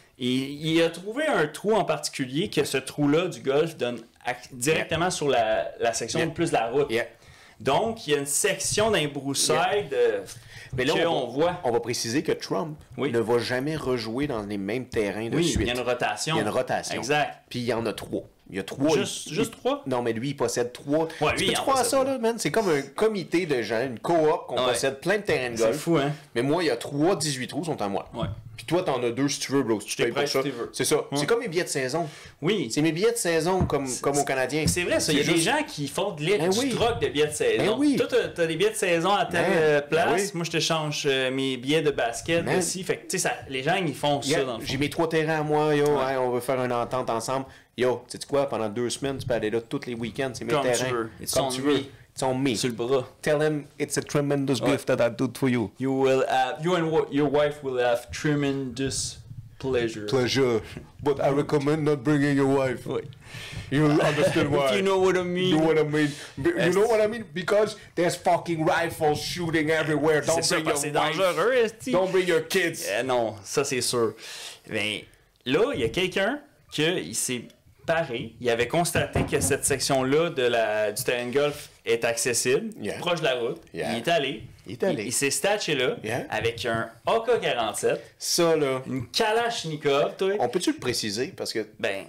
Speaker 2: il a trouvé un trou en particulier que ce trou-là du golfe donne directement sur la section de plus de la route. Donc, il y a une section d'un broussailles de...
Speaker 1: Mais là, on va préciser que Trump ne va jamais rejouer dans les mêmes terrains de suite.
Speaker 2: Il y a une rotation. Exact.
Speaker 1: Puis il y en a 3. Il y a 3.
Speaker 2: Juste 3?
Speaker 1: Non, mais lui, il possède 3.
Speaker 2: Ouais,
Speaker 1: tu peux croire ça, là, man? C'est comme un comité de gens, une coop qu'on possède plein de terrains de golf.
Speaker 2: C'est fou, hein?
Speaker 1: Mais moi, il y a 3 18 trous sont à moi.
Speaker 2: Ouais.
Speaker 1: Puis toi, t'en as 2 si tu veux, bro. Si tu payes pour ça. C'est ça. C'est comme mes billets de saison.
Speaker 2: Oui.
Speaker 1: C'est mes billets de saison comme aux Canadiens.
Speaker 2: C'est vrai, ça. Il y a des gens qui font du troc de billets de saison. Toi, t'as des billets de saison à telle place. Moi, je te change mes billets de basket aussi. Fait que, tu sais, les gens, ils font ça dans le fond.
Speaker 1: J'ai mes 3 terrains à moi, on veut faire une entente ensemble. Yo, sais-tu quoi? Pendant 2 semaines, tu peux aller là tous les week-ends. C'est mes terrains. Comme tu veux. It's on me.
Speaker 2: Sur le bras.
Speaker 1: Tell him it's a tremendous gift that I do for you.
Speaker 2: You and your wife will have tremendous pleasure.
Speaker 1: But I recommend not bringing your wife. You'll understand why.
Speaker 2: If you know what I mean.
Speaker 1: You know what I mean? You know what I mean? Because there's fucking rifles shooting everywhere. Don't bring your wife.
Speaker 2: C'est dangereux, esti.
Speaker 1: Don't bring your kids.
Speaker 2: Non, ça c'est sûr. Ben, là, il y a quelqu'un qui s'est paré. Il avait constaté que cette section-là du terrain de golf est accessible, proche de la route. Il est allé. Il s'est statché là avec un AK-47.
Speaker 1: Ça, là.
Speaker 2: Une Kalachnikov, toi.
Speaker 1: On peut-tu le préciser? Parce que,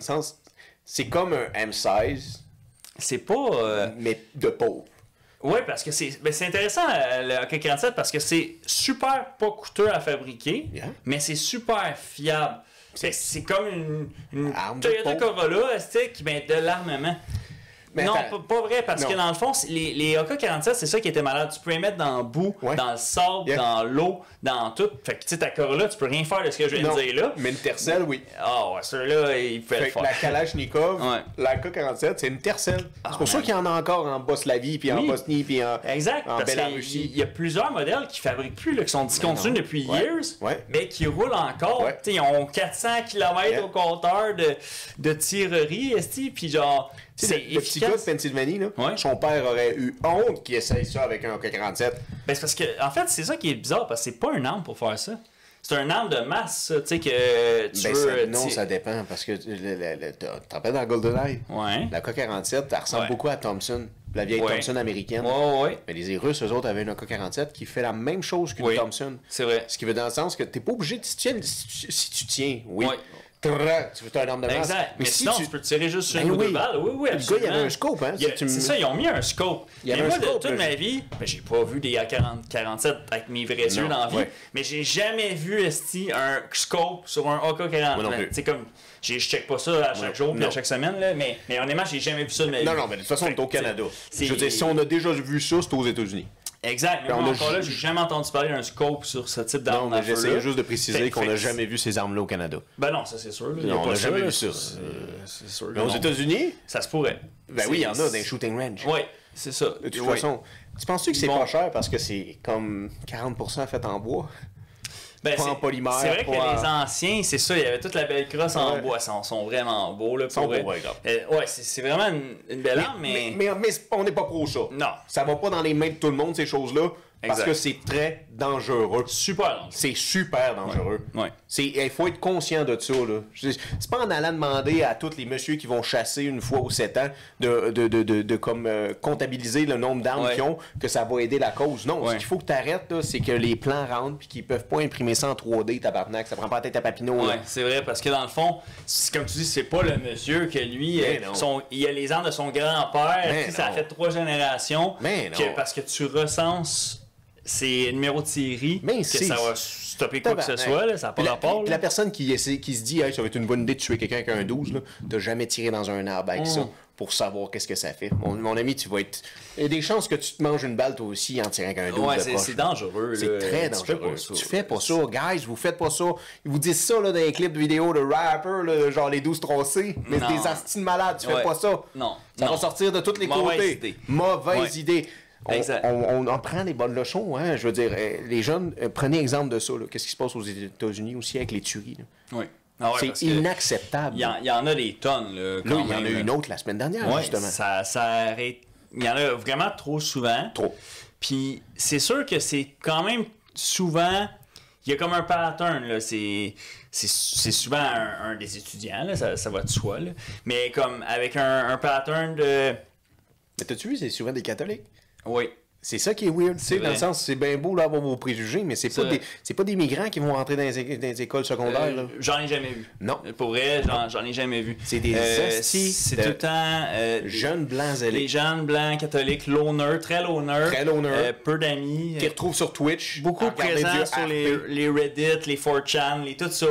Speaker 1: c'est comme un M16.
Speaker 2: C'est pas...
Speaker 1: mais de pauvre.
Speaker 2: Oui, parce que c'est intéressant, le AK-47, parce que c'est super pas coûteux à fabriquer, mais c'est super fiable. C'est comme une Toyota Corolla, qui de l'armement. Non, pas vrai, parce que dans le fond, les AK-47, c'est ça qui était malade. Tu peux les mettre dans le boue, dans le sable, dans l'eau, dans tout. Fait que, tu sais, ta Corolla, tu peux rien faire de ce que je viens de dire là.
Speaker 1: Mais une Tercel, oui.
Speaker 2: Ah ouais, ceux-là, ils peuvent le faire.
Speaker 1: La Kalachnikov, la AK-47, c'est une Tercel. C'est pour ça qu'il y en a encore en Boslavie, puis en Bosnie, puis en Bélarussie.
Speaker 2: Il y a plusieurs modèles qui fabriquent plus, là, qui sont discontinus depuis years, mais qui roulent encore. Ils ont 400 km au compteur de tirerie, puis genre...
Speaker 1: Le petit gars de Pennsylvanie, là, son père aurait eu honte qu'il essaye ça avec un AK-47.
Speaker 2: Ben, c'est parce que, en fait, c'est ça qui est bizarre, parce que c'est pas une arme pour faire ça. C'est un arme de masse, tu sais, que tu veux...
Speaker 1: Non, ça dépend, parce que tu te rappelles dans GoldenEye? La AK-47, elle ressemble beaucoup à Thompson, la vieille Thompson américaine. Mais les Russes, eux autres, avaient une AK-47 qui fait la même chose qu'une Thompson.
Speaker 2: C'est vrai.
Speaker 1: Ce qui veut dans le sens que t'es pas obligé de... Si tu tiens, tu veux un arme de masse.
Speaker 2: Exact. Mais sinon, tu peux tirer juste sur une ou deux balles. Oui,
Speaker 1: absolument. Le gars, il y avait un scope, hein?
Speaker 2: C'est ça, ils ont mis un scope. Mais moi, de toute ma vie, j'ai pas vu des AK-47 avec mes vrais yeux dans la vie, mais j'ai jamais vu, un scope sur un AK-47. C'est comme... Je check pas ça à chaque jour, puis à chaque semaine, là, mais honnêtement, j'ai jamais vu ça de ma vie.
Speaker 1: Non, mais de toute façon, on est au Canada. Je veux dire, si on a déjà vu ça, c'est aux États-Unis.
Speaker 2: Exact, mais moi, encore là, j'ai jamais entendu parler d'un scope sur ce type d'arme.
Speaker 1: Non, mais j'essaie juste de préciser qu'on n'a jamais vu ces armes-là au Canada.
Speaker 2: Ben non, ça c'est sûr.
Speaker 1: On n'a jamais vu ça.
Speaker 2: C'est sûr.
Speaker 1: Mais aux États-Unis,
Speaker 2: ça se pourrait.
Speaker 1: Ben oui, il y en a dans les shooting range.
Speaker 2: Oui, c'est ça.
Speaker 1: De toute façon, tu penses-tu que c'est pas cher parce que c'est comme 40% fait en bois? pas en polymère.
Speaker 2: C'est vrai que les anciens, c'est ça, il y avait toute la belle crosse en bois. Ils sont vraiment beaux. Là,
Speaker 1: sont beaux,
Speaker 2: c'est vraiment une belle arme, mais
Speaker 1: on n'est pas pro ça.
Speaker 2: Non.
Speaker 1: Ça va pas dans les mains de tout le monde, ces choses-là. Parce que c'est très dangereux.
Speaker 2: Super dangereux.
Speaker 1: C'est super dangereux.
Speaker 2: Ouais.
Speaker 1: Il faut être conscient de ça. Là. C'est pas en allant demander à tous les messieurs qui vont chasser une fois ou 7 ans de comptabiliser le nombre d'armes qu'ils ont que ça va aider la cause. Non, ce qu'il faut que tu arrêtes, c'est que les plans rentrent puis qu'ils peuvent pas imprimer ça en 3D, tabarnak. Ça prend pas la tête à Papineau.
Speaker 2: Ouais, c'est vrai, parce que dans le fond, comme tu dis, c'est pas le monsieur que lui, il a les armes de son grand-père, ça a fait 3 générations. Parce que tu recenses c'est numéro de série que ça va stopper quoi que ce soit, là, ça n'a pas rapport.
Speaker 1: La personne qui se dit hey, ça va être une bonne idée de tuer quelqu'un avec un 12, t'as jamais tiré dans un arbre avec ça pour savoir qu'est-ce que ça fait. Mon ami, tu vas être... Il y a des chances que tu te manges une balle toi aussi en tirant avec un 12.
Speaker 2: Ouais, c'est dangereux.
Speaker 1: C'est très dangereux. Tu fais pas ça, guys, vous faites pas ça. Ils vous disent ça là, dans les clips vidéo de rappers, là, genre les 12 troncés, mais c'est des astines malades, tu fais pas ça.
Speaker 2: Non.
Speaker 1: Ça va sortir de tous les côtés. Mauvaise idée. On en prend des bonnes leçons, hein. Je veux dire, les jeunes, prenez exemple de ça. Qu'est-ce qui se passe aux États-Unis aussi avec les tueries?
Speaker 2: Oui.
Speaker 1: C'est inacceptable.
Speaker 2: Il y en a des tonnes. Là,
Speaker 1: il y en a une autre la semaine dernière, justement.
Speaker 2: Ça arrête. Il y en a vraiment trop souvent.
Speaker 1: Trop.
Speaker 2: Puis c'est sûr que c'est quand même souvent... Il y a comme un pattern, là. C'est souvent un des étudiants, là. Ça va de soi, là. Mais comme avec un pattern de...
Speaker 1: Mais t'as-tu vu, c'est souvent des catholiques?
Speaker 2: Oui.
Speaker 1: C'est ça qui est weird, tu sais, dans le sens, c'est bien beau d'avoir vos préjugés, mais c'est pas des migrants qui vont rentrer dans les écoles secondaires. Là.
Speaker 2: J'en ai jamais vu.
Speaker 1: Non.
Speaker 2: Pour vrai, j'en ai jamais vu.
Speaker 1: C'est des hosties.
Speaker 2: C'est tout le temps...
Speaker 1: jeunes blancs zélés.
Speaker 2: Les jeunes blancs catholiques, très loner. Peu d'amis.
Speaker 1: Qui retrouvent sur Twitch.
Speaker 2: Beaucoup présents sur les Reddit, les 4chan, tout ça.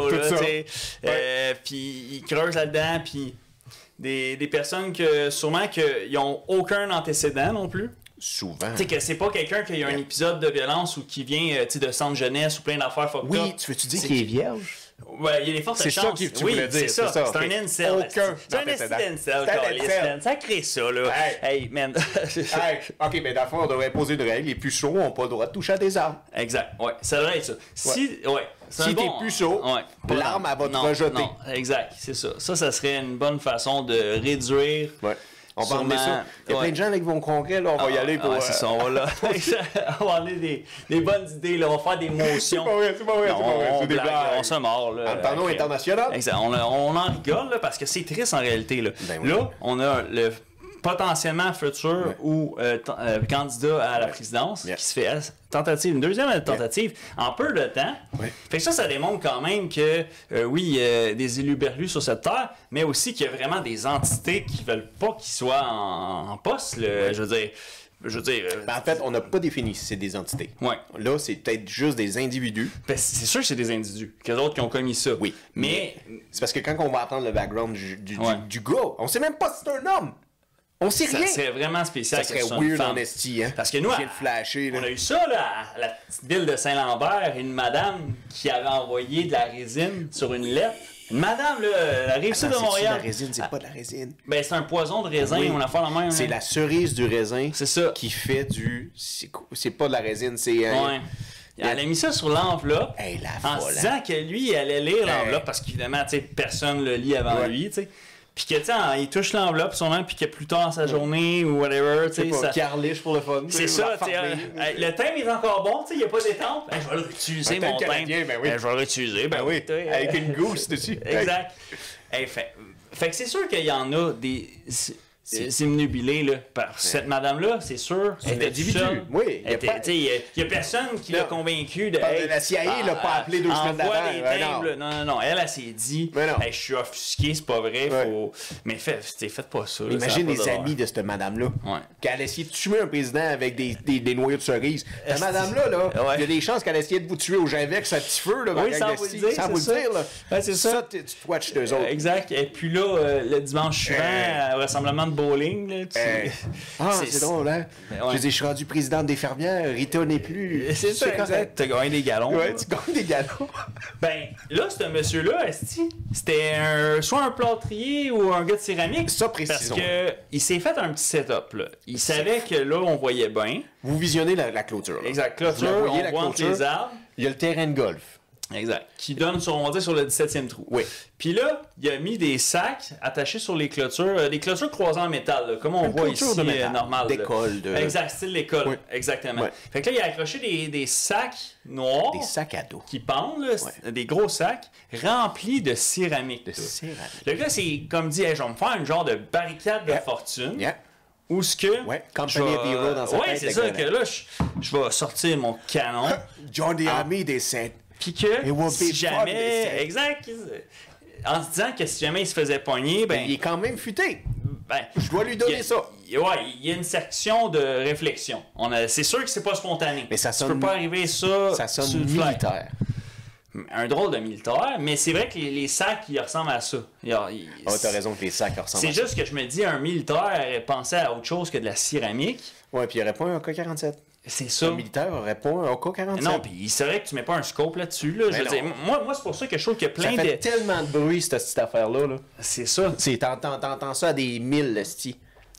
Speaker 2: Puis ils creusent là-dedans, puis des personnes que sûrement qu'ils n'ont aucun antécédent non plus.
Speaker 1: Souvent.
Speaker 2: Tu sais que c'est pas quelqu'un qui a un épisode de violence ou qui vient de centre jeunesse ou plein d'affaires fucked up.
Speaker 1: Oui, tu veux-tu dire qu'il est vierge?
Speaker 2: Ouais, il y a des fortes chances.
Speaker 1: C'est ça que tu voulais dire.
Speaker 2: C'est ça. C'est un incel.
Speaker 1: Aucun.
Speaker 2: C'est un incel. Ça crée ça, là. Hey, man.
Speaker 1: OK, mais dans le fond, on devrait poser une règle. Les puceaux n'ont pas le droit de toucher à des armes.
Speaker 2: Exact. Ouais, ça devrait être ça. Si
Speaker 1: t'es puceau, l'arme, elle va te rejeter.
Speaker 2: Non, exact. C'est ça. Ça serait une bonne façon de réduire...
Speaker 1: On va emmener ça. Il y a plein de gens là, qui vont au congrès, là, on va y aller pour...
Speaker 2: c'est ça, on va emmener des bonnes idées, là, on va faire des motions.
Speaker 1: C'est pas vrai.
Speaker 2: On se mord, là.
Speaker 1: En temps international.
Speaker 2: Exact, on en rigole, là, parce que c'est triste en réalité, là. Là, on a le potentiellement futur ou candidat à la présidence qui se fait une deuxième tentative en peu de temps. Fait que ça démontre quand même que oui, des élus berlus sur cette terre, mais aussi qu'il y a vraiment des entités qui veulent pas qu'ils soient en poste. Je veux dire.
Speaker 1: En fait, on n'a pas défini si c'est des entités. Là, c'est peut-être juste des individus.
Speaker 2: Ben, c'est sûr que c'est des individus. Qu'il y a d'autres qui ont commis ça.
Speaker 1: Oui. Mais c'est parce que quand on va apprendre le background du gars, on sait même pas si c'est un homme. On sait rien.
Speaker 2: Ça serait vraiment spécial.
Speaker 1: Ça serait weird en esti, hein.
Speaker 2: Parce que nous, on a eu ça là, à la petite ville de Saint-Lambert, une madame qui avait envoyé de la résine sur une lettre. Une madame, là, la rive-sud de Montréal.
Speaker 1: C'est de la résine, c'est pas de la résine.
Speaker 2: Ben, c'est un poison de raisin, on a fait la même.
Speaker 1: C'est la cerise du raisin qui fait du... C'est pas de la résine, c'est...
Speaker 2: Elle a mis ça sur l'enveloppe en se disant que lui, il allait lire l'enveloppe parce qu'évidemment, personne le lit avant lui, tu sais. Puis que, tu sais, il touche l'enveloppe, sûrement, puis que plus tard dans sa journée ou whatever, tu sais.
Speaker 1: C'est carliche pour le fun.
Speaker 2: C'est ça, tu sais. Le thème est encore bon, tu sais, il n'y a pas d'étampe. Je vais le réutiliser, mon thème. Je vais le réutiliser,
Speaker 1: avec une gousse dessus.
Speaker 2: Exact. Fait que c'est sûr qu'il y en a des... C'est nubilé, là. Cette madame-là, c'est sûr.
Speaker 1: C'est un individu. Oui.
Speaker 2: Il y a personne qui l'a convaincu de.
Speaker 1: La CIA l'a pas appelé 2 semaines d'avant.
Speaker 2: Non. Elle s'est dit, je suis offusqué, c'est pas vrai. Mais faites pas ça.
Speaker 1: Imagine les amis de cette madame-là. Qu'elle a essayé de tuer un président avec des noyaux de cerises. Cette madame-là, il y a des chances qu'elle a essayé de vous tuer au Javex avec ce petit feu.
Speaker 2: Sans vous le dire. C'est ça.
Speaker 1: Tu te watches d'eux autres.
Speaker 2: Exact. Et puis là, le dimanche suivant, rassemblement de bowling. Là,
Speaker 1: c'est drôle, hein? Je suis rendu présidente des fermières, Rita n'est plus.
Speaker 2: C'est ça, exact. T'as gagné des galons.
Speaker 1: Tu gagnes des galons.
Speaker 2: Ben, là, ce monsieur-là, c'était soit un plâtrier ou un gars de céramique.
Speaker 1: Ça, précisément.
Speaker 2: Parce qu'il s'est fait un petit setup, là. Il savait que là, on voyait bien.
Speaker 1: Vous visionnez la clôture. Là.
Speaker 2: Exact. Clôture, on voit les arbres.
Speaker 1: Il y a le terrain de golf.
Speaker 2: Exact. Qui donne, on va dire, sur le 17e trou.
Speaker 1: Oui.
Speaker 2: Puis là, il a mis des sacs attachés sur les clôtures, des clôtures croisées en métal, là, comme on voit ici, normal.
Speaker 1: D'école.
Speaker 2: Exact, style d'école.
Speaker 1: Oui.
Speaker 2: Exactement.
Speaker 1: Ouais.
Speaker 2: Fait que là, il a accroché des sacs noirs.
Speaker 1: Des sacs à dos.
Speaker 2: Qui pendent, là, des gros sacs remplis de céramique.
Speaker 1: De céramique.
Speaker 2: Le gars, c'est comme dit, hey, je vais me faire une genre de barricade de fortune.
Speaker 1: Yeah.
Speaker 2: Où ce que.
Speaker 1: Ouais, Company of Hero dans sa tête.
Speaker 2: c'est ça, que là, je vais sortir mon canon.
Speaker 1: John the Army des Saints.
Speaker 2: Puis que,
Speaker 1: It will
Speaker 2: si
Speaker 1: be
Speaker 2: jamais.
Speaker 1: fun,
Speaker 2: Exact. En se disant que si jamais il se faisait pogner, ben.
Speaker 1: Il est quand même futé.
Speaker 2: Ben,
Speaker 1: Je dois lui donner ça.
Speaker 2: Il y a une section de réflexion. C'est sûr que c'est pas spontané.
Speaker 1: Mais ça sonne.
Speaker 2: Tu peux pas arriver ça.
Speaker 1: Ça sonne
Speaker 2: sur le fly.
Speaker 1: militaire.
Speaker 2: Un drôle de militaire, mais c'est vrai que les sacs, ils ressemblent à ça.
Speaker 1: T'as raison que les sacs ressemblent
Speaker 2: C'est
Speaker 1: à ça.
Speaker 2: juste que je me dis, un militaire aurait pensé à autre chose que de la céramique.
Speaker 1: Ouais, puis il n'y aurait pas un AK-47.
Speaker 2: C'est ça.
Speaker 1: Un militaire aurait pas un AK-47.
Speaker 2: Non, puis il serait que tu mets pas un scope là-dessus. Là. Je veux dire, moi c'est pour ça que je trouve qu'il y a plein
Speaker 1: ça fait
Speaker 2: de.
Speaker 1: tellement de bruit, cette affaire-là. Là.
Speaker 2: C'est ça.
Speaker 1: T'entends ça à des 1000, esti.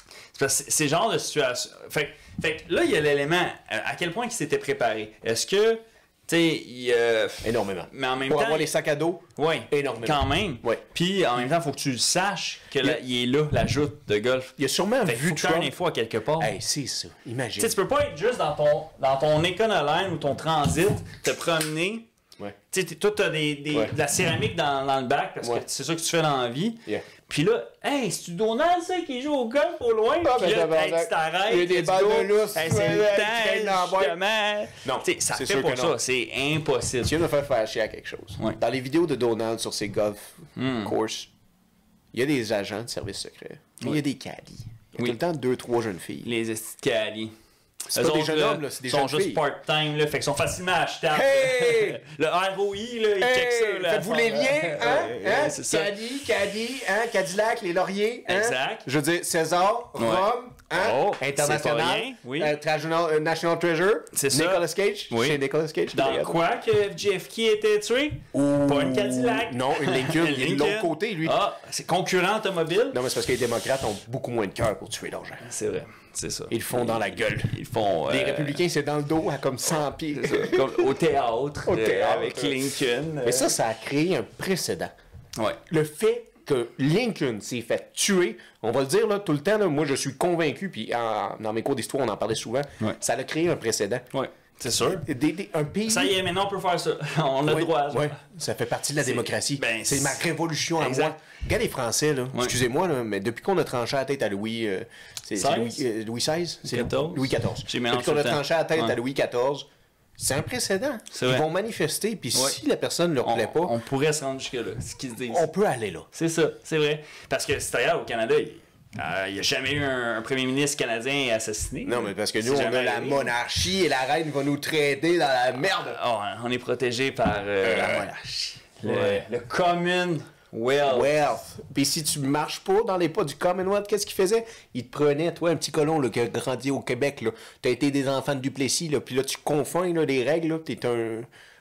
Speaker 2: C'est le genre de situation. Fait que là, il y a l'élément. À quel point il s'était préparé. Est-ce que. Tu sais,
Speaker 1: Énormément.
Speaker 2: Mais en même
Speaker 1: Pour
Speaker 2: temps.
Speaker 1: avoir les sacs à dos,
Speaker 2: Oui,
Speaker 1: énormément.
Speaker 2: quand même.
Speaker 1: Ouais.
Speaker 2: Puis en même temps, il faut que tu saches qu'il est là, la joute de golf.
Speaker 1: il a sûrement
Speaker 2: Fait
Speaker 1: vu
Speaker 2: faut que tu aies
Speaker 1: Trump.
Speaker 2: une info à quelque part.
Speaker 1: Hey, c'est ça. Imagine.
Speaker 2: Tu sais, tu peux pas être juste dans ton Econoline ou ton Transit, te promener.
Speaker 1: Ouais.
Speaker 2: Tu sais, toi, t'as de la céramique dans le bac parce que c'est ça que tu fais dans la vie.
Speaker 1: Yeah.
Speaker 2: Puis là, hey, c'est-tu Donald, ça, qui joue au golf au loin?
Speaker 1: Ah,
Speaker 2: Puis
Speaker 1: ben,
Speaker 2: là, hey, tu t'arrêtes.
Speaker 1: il y a des
Speaker 2: let's
Speaker 1: balles
Speaker 2: go.
Speaker 1: de lousse,
Speaker 2: Hey, c'est
Speaker 1: tu
Speaker 2: le
Speaker 1: traînes dans la
Speaker 2: temps,
Speaker 1: boîte.
Speaker 2: justement.
Speaker 1: Non,
Speaker 2: Tu sais, ça
Speaker 1: c'est
Speaker 2: fait
Speaker 1: sûr
Speaker 2: pas
Speaker 1: que
Speaker 2: ça.
Speaker 1: non.
Speaker 2: C'est impossible.
Speaker 1: Tu viens de faire fâcher à quelque chose.
Speaker 2: Ouais.
Speaker 1: Dans les vidéos de Donald sur ses golf courses, il y a des agents de service secret. Mais il y a des caddies. Il y a tout le temps 2-3 jeunes filles.
Speaker 2: Les esticaliers.
Speaker 1: C'est pas des jeunes hommes, là, c'est des jeunes
Speaker 2: Ils sont juste
Speaker 1: filles.
Speaker 2: part-time, là, fait qu'ils sont facilement achetables.
Speaker 1: Hey!
Speaker 2: Le ROI, là, ils checkent ça. Là,
Speaker 1: Faites-vous les liens, hein? Hein?
Speaker 2: c'est ça.
Speaker 1: Caddy, hein? Cadillac, les lauriers, hein?
Speaker 2: Exact.
Speaker 1: Je veux dire, César, Rome, hein?
Speaker 2: Oh,
Speaker 1: International,
Speaker 2: c'est pas rien, oui.
Speaker 1: National Treasure,
Speaker 2: C'est ça.
Speaker 1: Nicolas Cage,
Speaker 2: Oui.
Speaker 1: chez Nicolas Cage.
Speaker 2: Dans
Speaker 1: d'ailleurs.
Speaker 2: quoi que JFK était tué? Pas une Cadillac.
Speaker 1: Non, une Lincoln, il est de l'autre côté, lui.
Speaker 2: Ah, c'est concurrent automobile?
Speaker 1: Non, mais c'est parce que les démocrates ont beaucoup moins de cœur pour tuer l'argent.
Speaker 2: C'est vrai, c'est ça.
Speaker 1: Ils le font dans la gueule.
Speaker 2: Ils font...
Speaker 1: Les républicains, c'est dans le dos à comme 100 pieds.
Speaker 2: comme au théâtre,
Speaker 1: Au théâtre.
Speaker 2: avec Lincoln.
Speaker 1: Mais ça a créé un précédent.
Speaker 2: Ouais.
Speaker 1: Le fait que Lincoln s'est fait tuer, on va le dire là, tout le temps, là, moi je suis convaincu, puis dans mes cours d'histoire on en parlait souvent, ça a créé un précédent.
Speaker 2: Ouais, c'est sûr.
Speaker 1: Un pays...
Speaker 2: Ça y est, maintenant on peut faire ça. On a le droit.
Speaker 1: Ouais, ça fait partie de la démocratie.
Speaker 2: ben,
Speaker 1: c'est ma révolution à
Speaker 2: exact.
Speaker 1: moi. Regarde les Français, là. Excusez-moi, là, mais depuis qu'on a tranché la tête à Louis... c'est Louis XVI? C'est
Speaker 2: 14?
Speaker 1: Louis XIV.
Speaker 2: J'ai mélangé
Speaker 1: Depuis qu'on a
Speaker 2: tout le temps.
Speaker 1: tranché la tête
Speaker 2: Ouais.
Speaker 1: à Louis XIV, c'est un précédent.
Speaker 2: C'est
Speaker 1: Ils
Speaker 2: vrai.
Speaker 1: vont manifester, puis si la personne ne leur plaît pas,
Speaker 2: On pourrait se rendre jusque-là, ce qu'ils se disent.
Speaker 1: on peut aller là.
Speaker 2: C'est ça, c'est vrai. Parce que c'est d'ailleurs au Canada, il n'y a jamais eu un premier ministre canadien assassiné.
Speaker 1: Non, mais parce que
Speaker 2: C'est
Speaker 1: nous, on
Speaker 2: jamais
Speaker 1: a la
Speaker 2: arrivé.
Speaker 1: monarchie et la reine va nous traiter dans la merde.
Speaker 2: Oh, on est protégé par
Speaker 1: La monarchie.
Speaker 2: le Commonwealth.
Speaker 1: Wealth. Puis si tu marches pas dans les pas du Commonwealth, qu'est-ce qu'il faisait? Il te prenait, toi, un petit colon là, qui a grandi au Québec. Là. T'as été des enfants de Duplessis, là, puis là, tu confonds là, les règles. Là, t'es un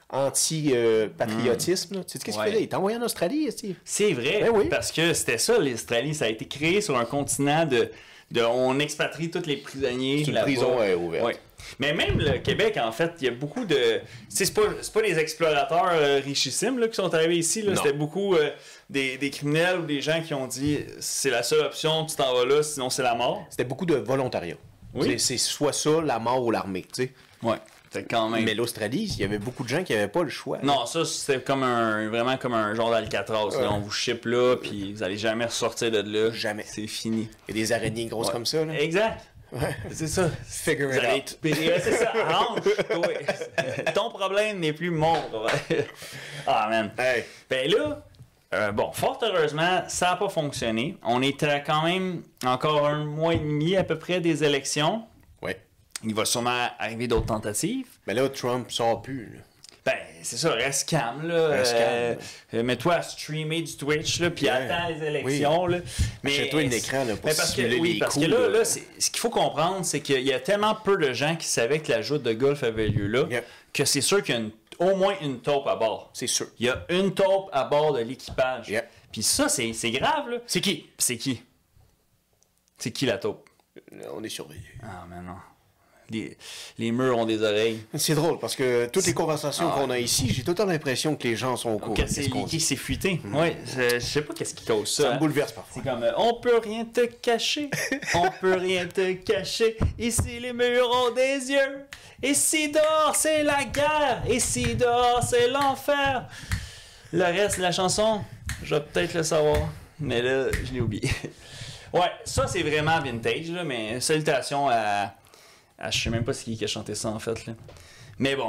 Speaker 1: anti-patriotisme. Tu sais qu'est-ce qu'il faisait? Il t'a envoyé en Australie, Steve.
Speaker 2: C'est vrai,
Speaker 1: Ben oui.
Speaker 2: parce que c'était ça, l'Australie. Ça a été créé sur un continent on expatrie tous les prisonniers.
Speaker 1: C'est une
Speaker 2: là-bas.
Speaker 1: prison ouverte.
Speaker 2: Ouais. Mais même le Québec, en fait, il y a beaucoup de... C'est pas des explorateurs richissimes là, qui sont arrivés ici. Là. C'était beaucoup des criminels ou des gens qui ont dit c'est la seule option, tu t'en vas là, sinon c'est la mort.
Speaker 1: C'était beaucoup de volontariat.
Speaker 2: Oui.
Speaker 1: C'est soit ça, la mort ou l'armée. Tu sais.
Speaker 2: Ouais, c'est quand même...
Speaker 1: Mais l'Australie, il y avait beaucoup de gens qui n'avaient pas le choix.
Speaker 2: Non, ça, c'était vraiment comme un genre d'Alcatraz. Là. On vous ship là, puis vous allez jamais ressortir de là.
Speaker 1: Jamais.
Speaker 2: C'est fini.
Speaker 1: Il y a des araignées grosses comme ça. Là.
Speaker 2: Exact. C'est ça.
Speaker 1: Figure
Speaker 2: Vous
Speaker 1: it
Speaker 2: allez
Speaker 1: out.
Speaker 2: c'est ça. Arrange-toi. Ton problème n'est plus mon problème. Ah, man.
Speaker 1: Hey.
Speaker 2: Ben là, bon, fort heureusement, ça n'a pas fonctionné. On était quand même encore 1 mois et demi à peu près des élections.
Speaker 1: Ouais.
Speaker 2: Il va sûrement arriver d'autres tentatives.
Speaker 1: Mais là, Trump sort plus. Là.
Speaker 2: Ben, c'est ça, reste calme, là.
Speaker 1: Reste calme.
Speaker 2: Mets-toi à streamer du Twitch, là, puis
Speaker 1: Yeah.
Speaker 2: attends les élections, là.
Speaker 1: Achète-toi un écran, là, pour simuler les
Speaker 2: parce
Speaker 1: coups,
Speaker 2: que là,
Speaker 1: là.
Speaker 2: ce qu'il faut comprendre, c'est qu'il y a tellement peu de gens qui savaient que la joute de golf avait lieu là,
Speaker 1: Yeah.
Speaker 2: que c'est sûr qu'il y a au moins une taupe à bord.
Speaker 1: C'est sûr.
Speaker 2: Il y a une taupe à bord de l'équipage.
Speaker 1: Yeah.
Speaker 2: Puis ça, c'est grave, là.
Speaker 1: C'est qui?
Speaker 2: C'est qui? C'est qui la taupe?
Speaker 1: On est surveillé.
Speaker 2: Ah, mais non. les murs ont des oreilles.
Speaker 1: C'est drôle parce que toutes les conversations qu'on a ici, j'ai tout le temps l'impression que les gens sont au courant.
Speaker 2: Que c'est leaké, c'est fuité. Ouais, je sais pas qu'est-ce qui cause ça.
Speaker 1: Ça me bouleverse parfois.
Speaker 2: C'est comme on peut rien te cacher, on peut rien te cacher. Ici les murs ont des yeux. Ici dehors c'est la guerre. Ici dehors c'est l'enfer. Le reste de la chanson, je vais peut-être le savoir, mais là je l'ai oublié. Ouais, ça c'est vraiment vintage là, mais salutations à je sais même pas qui a chanté ça en fait là. Mais bon.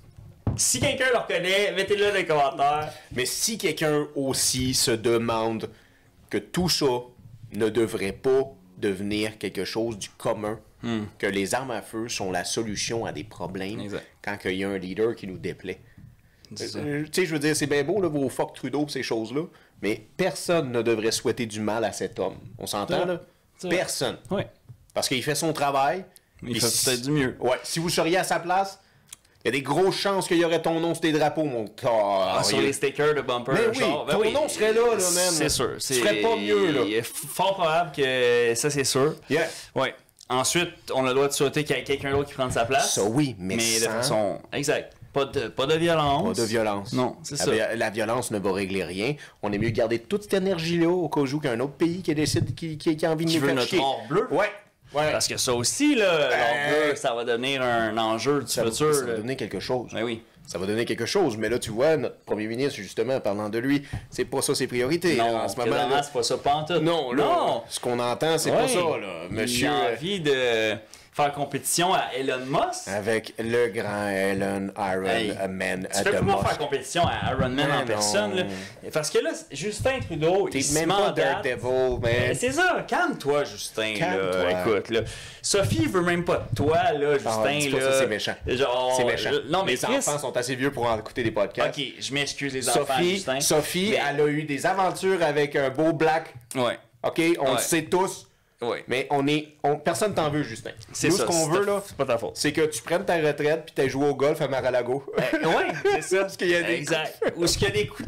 Speaker 2: Si quelqu'un le reconnaît, mettez-le dans les commentaires.
Speaker 1: Mais si quelqu'un aussi se demande que tout ça ne devrait pas devenir quelque chose du commun, que les armes à feu sont la solution à des problèmes quand il y a un leader qui nous déplaît. Tu sais, je veux dire, c'est bien beau là, vos fuck Trudeau ces choses-là, mais personne ne devrait souhaiter du mal à cet homme. On s'entend là? Personne.
Speaker 2: Oui.
Speaker 1: Parce qu'il fait son travail.
Speaker 2: Il fait peut-être du mieux.
Speaker 1: Ouais, si vous seriez à sa place, il y a des grosses chances qu'il y aurait ton nom sur des drapeaux, mon gars.
Speaker 2: Sur les stickers de bumper.
Speaker 1: Mais oui, ton nom serait là, même.
Speaker 2: C'est sûr.
Speaker 1: Tu serais pas mieux, là.
Speaker 2: Il est fort probable que ça, c'est sûr.
Speaker 1: Yeah.
Speaker 2: Ouais. Ensuite, on a le droit de souhaiter qu'il y ait quelqu'un d'autre qui prenne sa place.
Speaker 1: Ça, oui, mais
Speaker 2: de
Speaker 1: sans...
Speaker 2: façon... Exact. Pas de violence.
Speaker 1: Pas de violence.
Speaker 2: Non, c'est ça.
Speaker 1: La violence ne va régler rien. On est mieux garder toute cette énergie-là au cas où qu'un autre pays qui décide qui a envie de nous faire chier.
Speaker 2: Qui veut notre or bleu.
Speaker 1: Ouais. Ouais.
Speaker 2: Parce que ça aussi, là, l'or bleu, ça va devenir un enjeu du futur.
Speaker 1: Ça va donner quelque chose.
Speaker 2: Ben oui.
Speaker 1: Ça va donner quelque chose. Mais là, tu vois, notre premier ministre, justement, parlant de lui, c'est pas ça ses priorités.
Speaker 2: Non,
Speaker 1: là, en ce moment-là.
Speaker 2: c'est pas ça pantoute.
Speaker 1: Non, là, non. Ce qu'on entend, c'est pas ça, là. Monsieur...
Speaker 2: Il a envie de faire compétition à Elon Musk.
Speaker 1: Avec le grand Elon Iron Man.
Speaker 2: Tu peux pas faire compétition à Iron Man en personne. Là. Parce que là, Justin Trudeau,
Speaker 1: t'es
Speaker 2: il
Speaker 1: même
Speaker 2: se
Speaker 1: pas
Speaker 2: mandate.
Speaker 1: Daredevil, man.
Speaker 2: C'est ça, calme-toi, Justin.
Speaker 1: Calme-toi.
Speaker 2: Là. Écoute, là. Sophie veut même pas de toi, là, Justin.
Speaker 1: Dis pas
Speaker 2: là.
Speaker 1: ça, c'est méchant.
Speaker 2: Genre,
Speaker 1: c'est méchant.
Speaker 2: Non, mais
Speaker 1: les
Speaker 2: Chris...
Speaker 1: enfants sont assez vieux pour en écouter des podcasts.
Speaker 2: Ok, je m'excuse, les enfants, Justin.
Speaker 1: Sophie, elle a eu des aventures avec un beau black.
Speaker 2: Ouais.
Speaker 1: Ok, on le sait tous.
Speaker 2: Ouais.
Speaker 1: Mais personne t'en veut, Justin.
Speaker 2: C'est
Speaker 1: nous,
Speaker 2: ça,
Speaker 1: ce qu'on veut, là,
Speaker 2: c'est pas ta faute.
Speaker 1: c'est que tu prennes ta retraite puis t'aies joué au golf à Mar-a-Lago.
Speaker 2: Ouais, c'est ça.
Speaker 1: Parce qu'il y a des
Speaker 2: exact. Ou ce qu'il y a des coups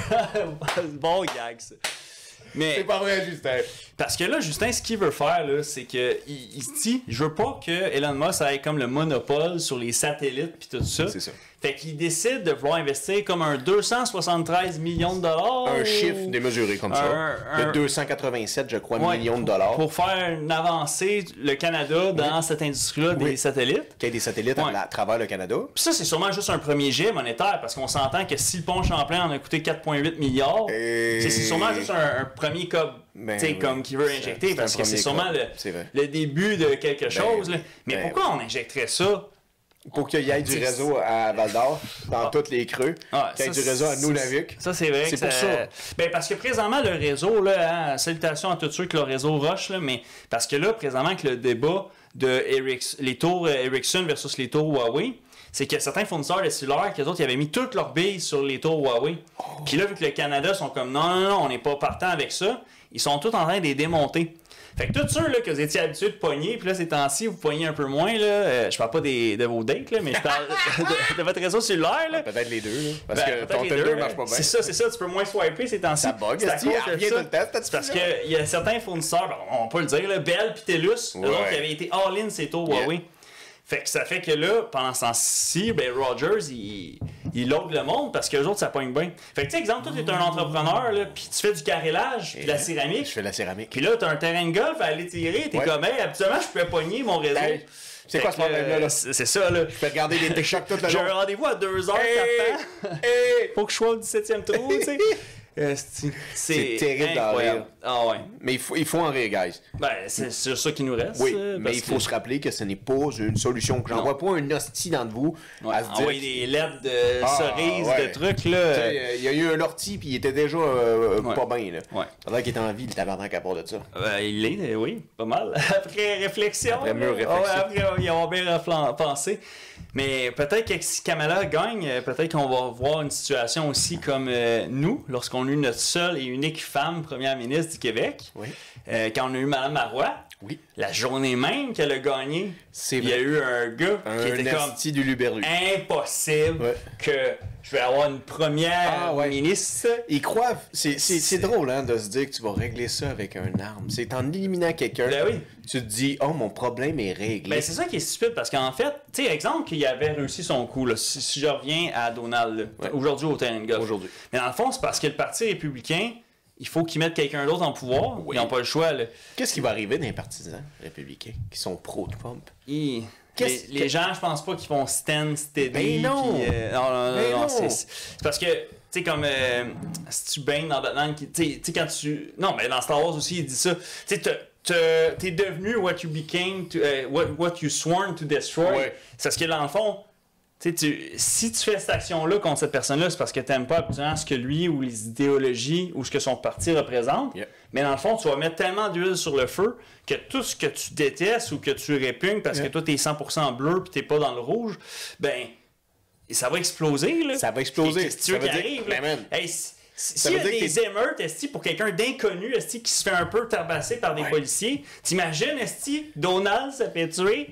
Speaker 2: de... bon gag, ça. Mais...
Speaker 1: C'est pas vrai, Justin.
Speaker 2: Parce que là, Justin, ce qu'il veut faire, là, c'est que il se dit, je veux pas que Elon Musk ait comme le monopole sur les satellites puis tout ça.
Speaker 1: C'est ça.
Speaker 2: Fait qu'il décide de vouloir investir comme un 273 millions de dollars.
Speaker 1: Un chiffre démesuré comme ça. De 287, je crois, millions de dollars.
Speaker 2: Pour faire une avancée, le Canada, dans cette industrie-là des satellites.
Speaker 1: Qu'il y ait des satellites à travers le Canada.
Speaker 2: Puis ça, c'est sûrement juste un premier jet monétaire, parce qu'on s'entend que si le pont Champlain en a coûté 4,8 milliards, c'est sûrement juste un premier comme qui veut injecter, parce que c'est sûrement le début de quelque chose. Là. Mais pourquoi on injecterait ça?
Speaker 1: Pour qu'il y ait du réseau à Val-d'Or, dans tous les creux, qu'il y ait du réseau à Nunavik.
Speaker 2: Ça, c'est vrai.
Speaker 1: C'est pour ça.
Speaker 2: Ben, parce que présentement, le réseau, là, salutations à tous ceux que le réseau rush, là, mais parce que là, présentement, avec le débat de les tours Ericsson versus les tours Huawei, c'est qu'il y a certains fournisseurs de cellulaires qui autres, ils avaient mis toutes leurs billes sur les tours Huawei. Puis là, vu que le Canada sont comme non, on n'est pas partant avec ça, ils sont tous en train de les démonter. Fait que tous ceux là, que vous étiez habitués de pogner, puis là, ces temps-ci, vous pognez un peu moins, là. Je parle pas de vos dates, là, mais je parle de votre réseau cellulaire, là.
Speaker 1: Peut-être les deux, là. Parce que ton Tinder marche pas bien.
Speaker 2: C'est ça, tu peux moins swiper ces temps-ci.
Speaker 1: Ça bug,
Speaker 2: c'est parce qu'il y a certains fournisseurs, on peut le dire, là, Bell puis TELUS, qui avaient été all-in ces taux Huawei. Fait que ça fait que là, pendant ce temps-ci, ben Rogers, il load le monde parce que les autres, ça pogne bien. Fait que, tu sais, exemple, toi, t'es un entrepreneur, là, pis tu fais du carrélage, puis de la céramique.
Speaker 1: Je fais de la céramique.
Speaker 2: Puis là, t'as un terrain de golf à aller tirer, t'es comme, hey, habituellement, je peux pogner mon réseau.
Speaker 1: Hey, c'est quoi ce problème-là? Là?
Speaker 2: C'est ça, là.
Speaker 1: Je fais regarder des TikTok toute la
Speaker 2: J'ai
Speaker 1: journée.
Speaker 2: un rendez-vous à 2h, tapant. Faut que je sois au 17e trou, tu sais. C'est
Speaker 1: terrible d'en rire.
Speaker 2: Ah ouais.
Speaker 1: Mais il faut en rire, guys.
Speaker 2: Ben, c'est sur ça qu'il nous reste.
Speaker 1: Oui, mais il faut se rappeler que ce n'est pas une solution. Que j'envoie pas un hostie dans de vous à se dire...
Speaker 2: Envoyer des lettres de cerises, de trucs, là.
Speaker 1: Il y a eu un ortie, puis il était déjà pas bien, là.
Speaker 2: Ouais.
Speaker 1: Ça a l'air qu'il était en vie, le tabarnak à part de ça.
Speaker 2: Il est, oui, pas mal. Après réflexion.
Speaker 1: Après mûre réflexion.
Speaker 2: Après y avoir bien pensé. Mais peut-être que si Kamala gagne, peut-être qu'on va voir une situation aussi comme nous, lorsqu'on a eu notre seule et unique femme première ministre du Québec. Oui. Quand on a eu Mme Marois.
Speaker 1: Oui.
Speaker 2: La journée même qu'elle a gagné, il y a eu un gars qui était comme
Speaker 1: du Luberlu.
Speaker 2: impossible que je vais avoir une première ministre.
Speaker 1: Ils croient, c'est drôle hein, de se dire que tu vas régler ça avec un arme. C'est en éliminant quelqu'un, tu te dis, oh, mon problème est réglé.
Speaker 2: Ben, c'est ça qui est stupide, parce qu'en fait, tu sais, exemple qu'il avait réussi son coup, là, si je reviens à Donald, aujourd'hui au terrain de golf.
Speaker 1: Aujourd'hui.
Speaker 2: Mais dans le fond, c'est parce que le Parti républicain, il faut qu'ils mettent quelqu'un d'autre en pouvoir. Ils n'ont pas le choix. Là.
Speaker 1: Qu'est-ce qui va arriver dans les partisans républicains qui sont pro-Trump?
Speaker 2: Les gens, je pense pas qu'ils vont stand steady.
Speaker 1: Ben non!
Speaker 2: Non. C'est parce que, tu sais, comme si tu baignes dans Batman, tu sais, quand tu. Non, mais dans Star Wars aussi, il dit ça. Tu sais, t'es devenu what you became, what you sworn to destroy.
Speaker 1: Ouais.
Speaker 2: C'est parce que dans le fond, si tu fais cette action-là contre cette personne-là, c'est parce que t'aimes pas absolument ce que lui ou les idéologies ou ce que son parti représente.
Speaker 1: Yep.
Speaker 2: Mais dans le fond, tu vas mettre tellement d'huile sur le feu que tout ce que tu détestes ou que tu répugnes parce que toi, t'es 100% bleu puis t'es pas dans le rouge, ben, ça va exploser, là.
Speaker 1: Ça va exploser.
Speaker 2: Qu'est-ce que tu veux qu'il arrive, là? Hey, s'il y a des émeutes, esti, pour quelqu'un d'inconnu, esti, qui se fait un peu tabasser par des policiers, t'imagines, esti, Donald se fait tuer?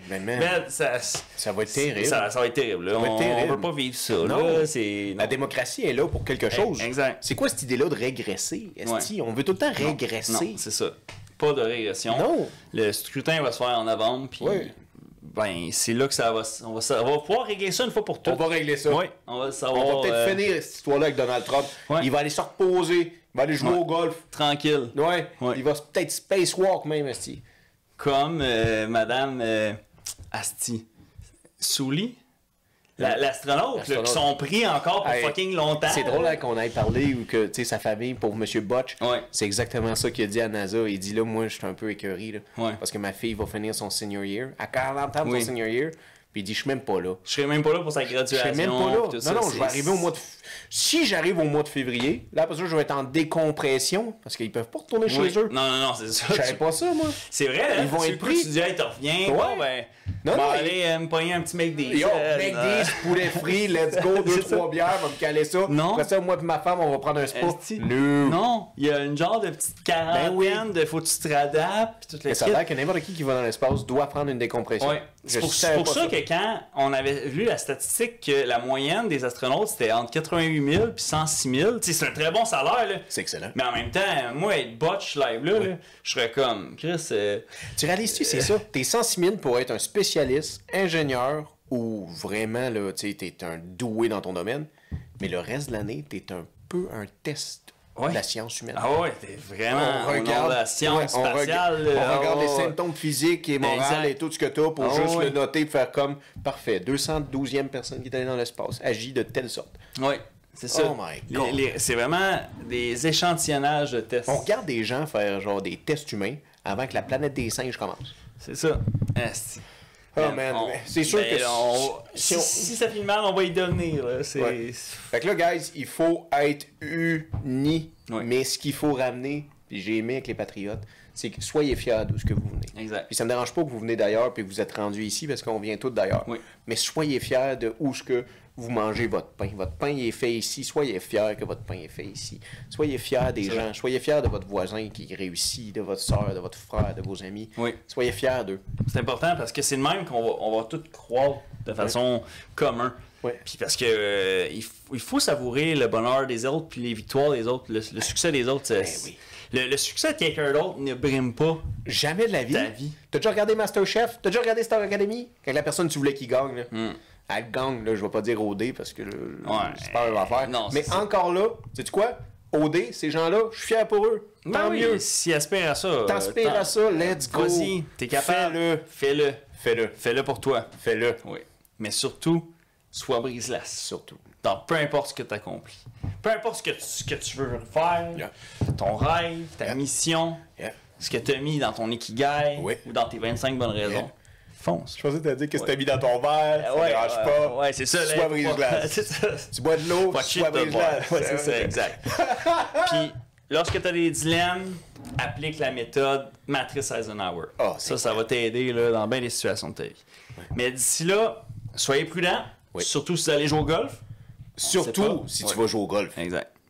Speaker 1: Ça va être terrible.
Speaker 2: Ça va être terrible. Là. On peut pas vivre ça.
Speaker 1: Non.
Speaker 2: Là.
Speaker 1: La démocratie est là pour quelque chose.
Speaker 2: Exact.
Speaker 1: C'est quoi cette idée-là de régresser, esti? On veut tout le temps régresser.
Speaker 2: Non, c'est ça. Pas de régression.
Speaker 1: Non.
Speaker 2: Le scrutin va se faire en novembre, puis... Ben, c'est là que on va pouvoir régler ça une fois pour toutes.
Speaker 1: On va régler ça.
Speaker 2: Oui, on va
Speaker 1: peut-être finir cette histoire-là avec Donald Trump.
Speaker 2: Ouais.
Speaker 1: Il va aller se reposer. Il va aller jouer au golf.
Speaker 2: Tranquille.
Speaker 1: Ouais. Il va peut-être spacewalk même, esti.
Speaker 2: Comme Madame Asti Souli. L'astronaute, qui sont pris encore pour fucking longtemps.
Speaker 1: C'est drôle hein, qu'on ait parlé ou que sa famille, pour M. Butch, c'est exactement ça qu'il a dit à NASA. Il dit là, moi, je suis un peu écœuré, parce que ma fille va finir son senior year. À 40 ans, son senior year. Puis il dit, je suis même pas là.
Speaker 2: Je serai même pas là pour sa graduation.
Speaker 1: Je serai même pas là. Non, je vais arriver au mois de... Si j'arrive au mois de février, là, après ça, je vais être en décompression, parce qu'ils peuvent pas retourner chez eux.
Speaker 2: Non, c'est ça.
Speaker 1: Je savais pas ça, moi.
Speaker 2: C'est vrai,
Speaker 1: ils vont être pris.
Speaker 2: Tu dis, hey, t'en reviens. Bon, ben, aller me pogner un petit McDee's.
Speaker 1: Yo, McDee's, poulet frit, let's go, 2-3 bières, on va me caler ça.
Speaker 2: Non.
Speaker 1: Après ça, moi et ma femme, on va prendre un spa.
Speaker 2: Non, il y a une genre de petite quarantaine de faut que tu te réadaptes.
Speaker 1: Mais ça a l'air que n'importe qui va dans l'espace doit prendre une décompression.
Speaker 2: Ouais. C'est pour ça que quand on avait vu la statistique que la moyenne des astronautes c'était entre 88 000 et 106 000, c'est un très bon salaire. Là.
Speaker 1: C'est excellent.
Speaker 2: Mais en même temps, moi, être botch live là, je serais comme, Chris.
Speaker 1: Tu réalises-tu, c'est ça? T'es 106 000 pour être un spécialiste, ingénieur ou vraiment, là, t'es un doué dans ton domaine, mais le reste de l'année, t'es un peu un test. De la science humaine.
Speaker 2: Ah ouais, t'es vraiment
Speaker 1: on regarde
Speaker 2: la science spatiale.
Speaker 1: On regarde les symptômes physiques et morales et tout ce que t'as pour juste le noter, faire comme parfait. 212e personne qui est allée dans l'espace agit de telle sorte.
Speaker 2: Oui, c'est ça.
Speaker 1: Oh my God.
Speaker 2: C'est vraiment des échantillonnages de tests.
Speaker 1: On regarde des gens faire genre des tests humains avant que la planète des singes commence.
Speaker 2: C'est ça.
Speaker 1: Oh man, c'est sûr que
Speaker 2: si ça finit mal, on va y devenir. Là.
Speaker 1: Fait que là, guys, il faut être unis. Mais ce qu'il faut ramener, puis j'ai aimé avec les Patriotes, c'est que soyez fiers de ce que vous venez.
Speaker 2: Exact.
Speaker 1: Puis ça me dérange pas que vous venez d'ailleurs puis que vous êtes rendus ici parce qu'on vient tous d'ailleurs. Mais soyez fiers de où ce que vous mangez votre pain. Votre pain il est fait ici. Soyez fiers que votre pain est fait ici. Soyez fiers des gens. Soyez fiers de votre voisin qui réussit, de votre soeur, de votre frère, de vos amis. Soyez fiers d'eux.
Speaker 2: C'est important parce que c'est de même qu'on va tous croire de façon commune. Puis parce que il faut savourer le bonheur des autres puis les victoires des autres, le succès des autres. Le succès de quelqu'un d'autre ne brime pas.
Speaker 1: Jamais de la vie.
Speaker 2: Ta vie.
Speaker 1: T'as déjà regardé MasterChef? T'as déjà regardé Star Academy? Quand la personne tu voulais qu'il gagne, là. Elle gagne, là, je vais pas dire OD parce que c'est pas leur affaire.
Speaker 2: Non,
Speaker 1: mais encore là, sais-tu quoi? OD, ces gens-là, je suis fier pour eux. Tant mieux.
Speaker 2: S'ils aspirent à ça.
Speaker 1: T'aspires à ça, let's go.
Speaker 2: Vas-y, t'es capable.
Speaker 1: Fais-le.
Speaker 2: Fais-le pour toi.
Speaker 1: Fais-le.
Speaker 2: Oui. Mais surtout, sois brise-glace.
Speaker 1: Surtout.
Speaker 2: Dans peu importe ce que tu accomplis. Peu importe ce que tu veux faire, ton rêve, ta mission, ce que tu as mis dans ton ikigai ou dans tes 25 bonnes raisons. Fonce.
Speaker 1: Je pensais que tu as dit que c'était mis dans ton verre, ça dérange pas.
Speaker 2: Ouais, c'est ça.
Speaker 1: Sois brise-glace. Tu bois de l'eau, sois brise-glace.
Speaker 2: Ouais, c'est ça, exact. Puis, lorsque tu as des dilemmes, applique la méthode Matrice Eisenhower. Ça va t'aider dans bien des situations de ta vie. Mais d'ici là, soyez prudents, surtout si vous allez jouer au golf.
Speaker 1: Surtout si tu vas jouer au golf.
Speaker 2: Exact.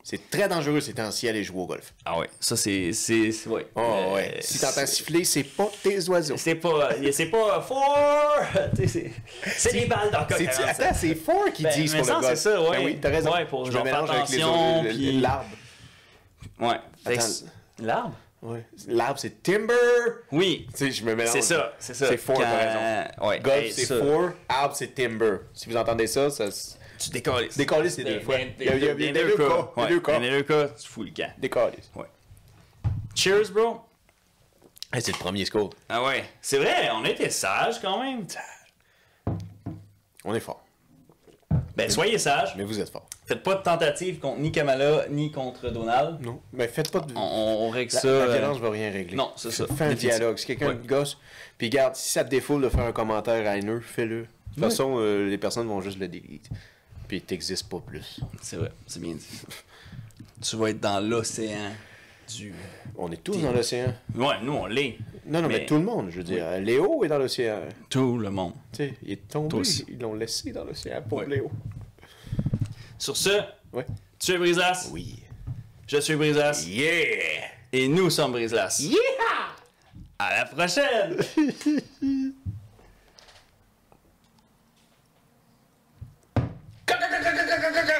Speaker 1: C'est très dangereux ces temps-ci aller jouer au golf.
Speaker 2: Ah ouais, ça c'est ouais.
Speaker 1: Oh, ouais. Si t'entends siffler, c'est pas tes oiseaux.
Speaker 2: C'est pas four, c'est des balles dans le coq.
Speaker 1: Attends, c'est four qui disent pour le golf.
Speaker 2: C'est ça, ouais.
Speaker 1: Ben oui, t'as raison.
Speaker 2: Ouais, pour
Speaker 1: je
Speaker 2: genre
Speaker 1: me
Speaker 2: faire
Speaker 1: mélange avec
Speaker 2: attention, puis
Speaker 1: l'arbre.
Speaker 2: Ouais.
Speaker 1: Attends.
Speaker 2: L'arbre?
Speaker 1: Ouais. L'arbre, c'est timber.
Speaker 2: Oui.
Speaker 1: Tu sais, je me mélange.
Speaker 2: C'est ça.
Speaker 1: C'est four, t'as raison.
Speaker 2: Ouais.
Speaker 1: Golf,
Speaker 2: Hey,
Speaker 1: c'est
Speaker 2: ça.
Speaker 1: four. Arbre, c'est timber. Si vous entendez ça,
Speaker 2: Tu décolles.
Speaker 1: Décoller, c'est deux fois. Il y a des deux cas.
Speaker 2: Ouais.
Speaker 1: Deux cas.
Speaker 2: Dans les deux cas, tu fous le camp.
Speaker 1: Décoller.
Speaker 2: Ouais. Cheers, bro.
Speaker 1: Hey, c'est le premier score.
Speaker 2: Ah ouais. C'est vrai, on était sages quand même.
Speaker 1: On est fort.
Speaker 2: Ben, soyez sages.
Speaker 1: Mais vous êtes fort.
Speaker 2: Faites pas de tentative contre ni Kamala ni contre Donald.
Speaker 1: Non. Mais faites pas de.
Speaker 2: On règle ça.
Speaker 1: La violence va rien régler.
Speaker 2: Non, c'est ça.
Speaker 1: Fais un dialogue. Si quelqu'un te gosse, puis garde, si ça te défoule de faire un commentaire haineux, fais-le. De toute façon, les personnes vont juste le delete. Puis t'existes pas plus.
Speaker 2: C'est vrai, c'est bien dit. Tu vas être dans l'océan du.
Speaker 1: On est tous dans l'océan.
Speaker 2: Ouais, nous on l'est.
Speaker 1: Non, mais tout le monde, je veux dire. Léo est dans l'océan.
Speaker 2: Tout le monde.
Speaker 1: Tu sais, il est tombé.
Speaker 2: Toi aussi.
Speaker 1: Ils l'ont laissé dans l'océan pour
Speaker 2: Ouais.
Speaker 1: Léo.
Speaker 2: Sur ce,
Speaker 1: Ouais.
Speaker 2: tu es Brisas.
Speaker 1: Oui.
Speaker 2: Je suis Brisas.
Speaker 1: Yeah!
Speaker 2: Et nous sommes Brislas.
Speaker 1: Yeah!
Speaker 2: À la prochaine!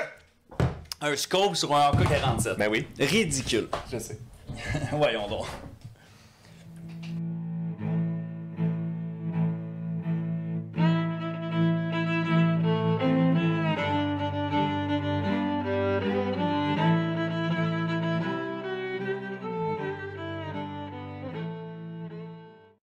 Speaker 2: Un scope sur un AK-47.
Speaker 1: Ben oui.
Speaker 2: Ridicule.
Speaker 1: Je sais.
Speaker 2: Voyons donc.